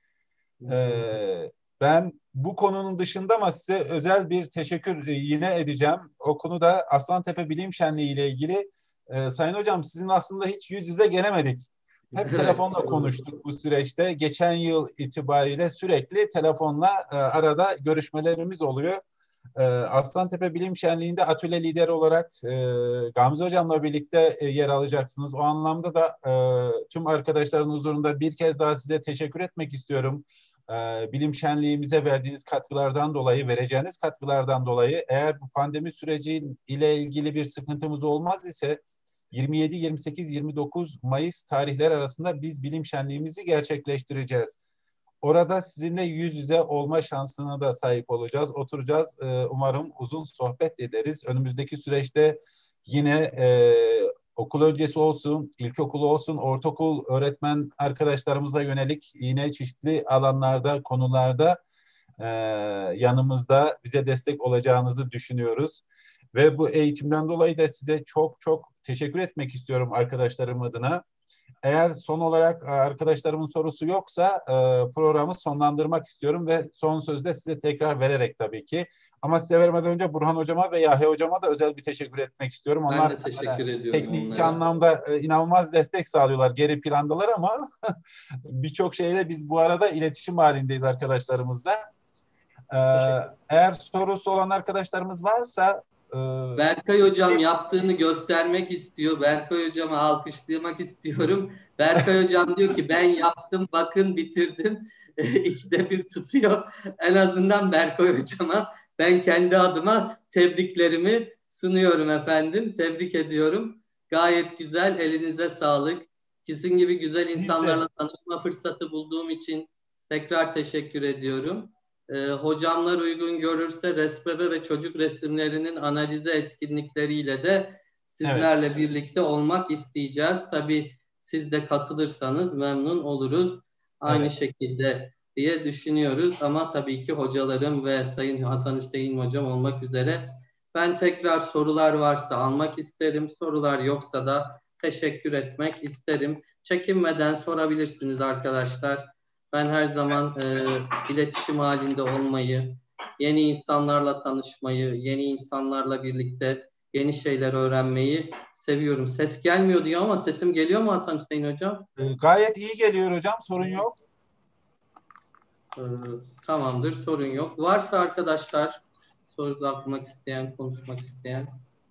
Ee, ben bu konunun dışında ama size özel bir teşekkür e, yine edeceğim. O konuda Aslantepe Bilim Şenliği ile ilgili. E, Sayın Hocam, sizin aslında hiç yüz yüze gelemedik. Hep telefonla konuştuk bu süreçte. Geçen yıl itibariyle sürekli telefonla e, arada görüşmelerimiz oluyor. E, Aslantepe Bilim Şenliği'nde atölye lideri olarak e, Gamze Hocam'la birlikte e, yer alacaksınız. O anlamda da e, tüm arkadaşların huzurunda bir kez daha size teşekkür etmek istiyorum. E, bilim şenliğimize verdiğiniz katkılardan dolayı, vereceğiniz katkılardan dolayı. Eğer bu pandemi süreci ile ilgili bir sıkıntımız olmaz ise yirmi yedi, yirmi sekiz, yirmi dokuz Mayıs tarihleri arasında biz bilim şenliğimizi gerçekleştireceğiz. Orada sizinle yüz yüze olma şansına da sahip olacağız. Oturacağız. Ee, umarım uzun sohbet ederiz. Önümüzdeki süreçte yine e, okul öncesi olsun, ilkokul olsun, ortaokul öğretmen arkadaşlarımıza yönelik yine çeşitli alanlarda, konularda e, yanımızda bize destek olacağınızı düşünüyoruz. Ve bu eğitimden dolayı da size çok çok teşekkür etmek istiyorum arkadaşlarım adına. Eğer son olarak arkadaşlarımın sorusu yoksa e, programı sonlandırmak istiyorum ve son sözü de size tekrar vererek tabii ki. Ama size vermeden önce Burhan Hocama ve Yahya Hocama da özel bir teşekkür etmek istiyorum. Onlar ben de teşekkür ediyorum teknik onlara. anlamda e, inanılmaz destek sağlıyorlar. Geri plandalar ama birçok şeyle biz bu arada iletişim halindeyiz arkadaşlarımızla. E, eğer sorusu olan arkadaşlarımız varsa... Berkay Hocam yaptığını göstermek istiyor. Berkay Hocam'ı alkışlamak istiyorum. Berkay Hocam diyor ki ben yaptım, bakın bitirdim. İkide bir tutuyor. En azından Berkay Hocam'a ben kendi adıma tebriklerimi sunuyorum efendim. Tebrik ediyorum. Gayet güzel. Elinize sağlık. Sizin gibi güzel insanlarla tanışma fırsatı bulduğum için tekrar teşekkür ediyorum. Ee, hocamlar uygun görürse RESPEB ve çocuk resimlerinin analize etkinlikleriyle de sizlerle evet. birlikte olmak isteyeceğiz. Tabii siz de katılırsanız memnun oluruz. Aynı evet. şekilde diye düşünüyoruz. Ama tabii ki hocalarım ve Sayın Hasan Hüseyin Hocam olmak üzere ben tekrar sorular varsa almak isterim. Sorular yoksa da teşekkür etmek isterim. Çekinmeden sorabilirsiniz arkadaşlar. Ben her zaman e, iletişim halinde olmayı, yeni insanlarla tanışmayı, yeni insanlarla birlikte yeni şeyler öğrenmeyi seviyorum. Ses gelmiyor diyor ama sesim geliyor mu Hasan Hüseyin Hocam? E, gayet iyi geliyor hocam, sorun yok. E, tamamdır, sorun yok. Varsa arkadaşlar soru atmak isteyen, konuşmak isteyen.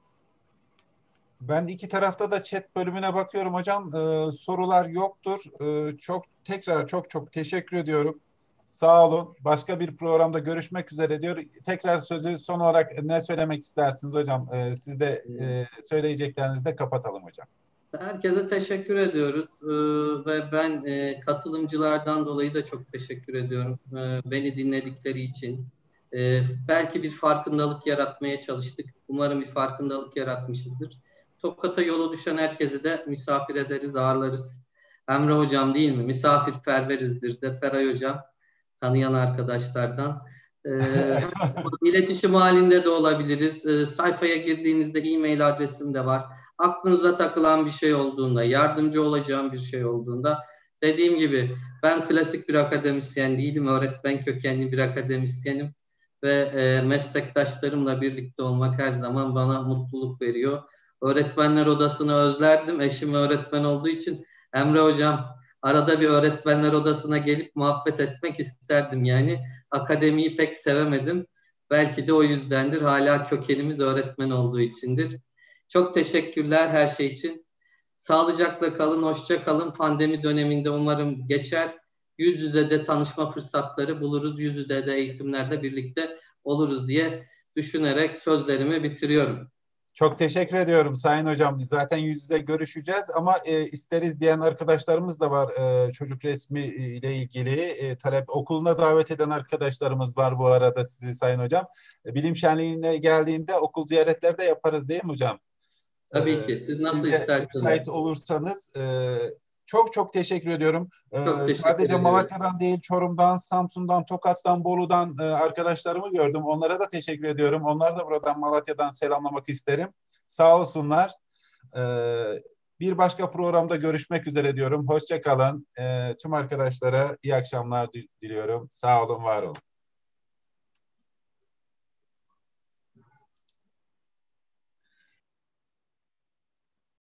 Ben iki tarafta da chat bölümüne bakıyorum hocam. Ee, sorular yoktur. Ee, çok tekrar çok çok teşekkür ediyorum. Sağ olun. Başka bir programda görüşmek üzere diyor. Tekrar sözü son olarak ne söylemek istersiniz hocam? Ee, siz de e, söyleyeceklerinizi de kapatalım hocam. Herkese teşekkür ediyoruz. Ee, ve ben e, katılımcılardan dolayı da çok teşekkür ediyorum. Ee, beni dinledikleri için. Ee, belki bir farkındalık yaratmaya çalıştık. Umarım bir farkındalık yaratmışızdır. Tokat'a yola düşen herkesi de misafir ederiz, ağırlarız. Emre Hocam değil mi? Misafirperverizdir de Feray Hocam, tanıyan arkadaşlardan. Ee, iletişim halinde de olabiliriz. Ee, sayfaya girdiğinizde e-mail adresim de var. Aklınıza takılan bir şey olduğunda, yardımcı olacağım bir şey olduğunda, dediğim gibi ben klasik bir akademisyen değilim, öğretmen kökenli bir akademisyenim ve e, meslektaşlarımla birlikte olmak her zaman bana mutluluk veriyor. Öğretmenler odasını özlerdim. Eşim öğretmen olduğu için Emre Hocam arada bir öğretmenler odasına gelip muhabbet etmek isterdim. Yani akademiyi pek sevemedim. Belki de o yüzdendir. Hala kökenimiz öğretmen olduğu içindir. Çok teşekkürler her şey için. Sağlıcakla kalın, hoşça kalın. Pandemi döneminde umarım geçer. Yüz yüze de tanışma fırsatları buluruz. Yüz yüze de eğitimlerde birlikte oluruz diye düşünerek sözlerimi bitiriyorum. Çok teşekkür ediyorum Sayın Hocam. Zaten yüz yüze görüşeceğiz ama e, isteriz diyen arkadaşlarımız da var. E, çocuk resmi ile ilgili e, talep okuluna davet eden arkadaşlarımız var bu arada sizi Sayın Hocam. E, bilim şenliğine geldiğinde okul ziyaretleri de yaparız değil mi hocam? Tabii ki. Siz nasıl Siz de isterseniz. müsait olursanız e, çok çok teşekkür ediyorum. Çok E, teşekkür sadece ediyorum. Malatya'dan değil, Çorum'dan, Samsun'dan, Tokat'tan, Bolu'dan e, arkadaşlarımı gördüm. Onlara da teşekkür ediyorum. Onlar da buradan Malatya'dan selamlamak isterim. Sağ olsunlar. E, bir başka programda görüşmek üzere diyorum. Hoşça kalın. E, tüm arkadaşlara iyi akşamlar diliyorum. Sağ olun, var olun.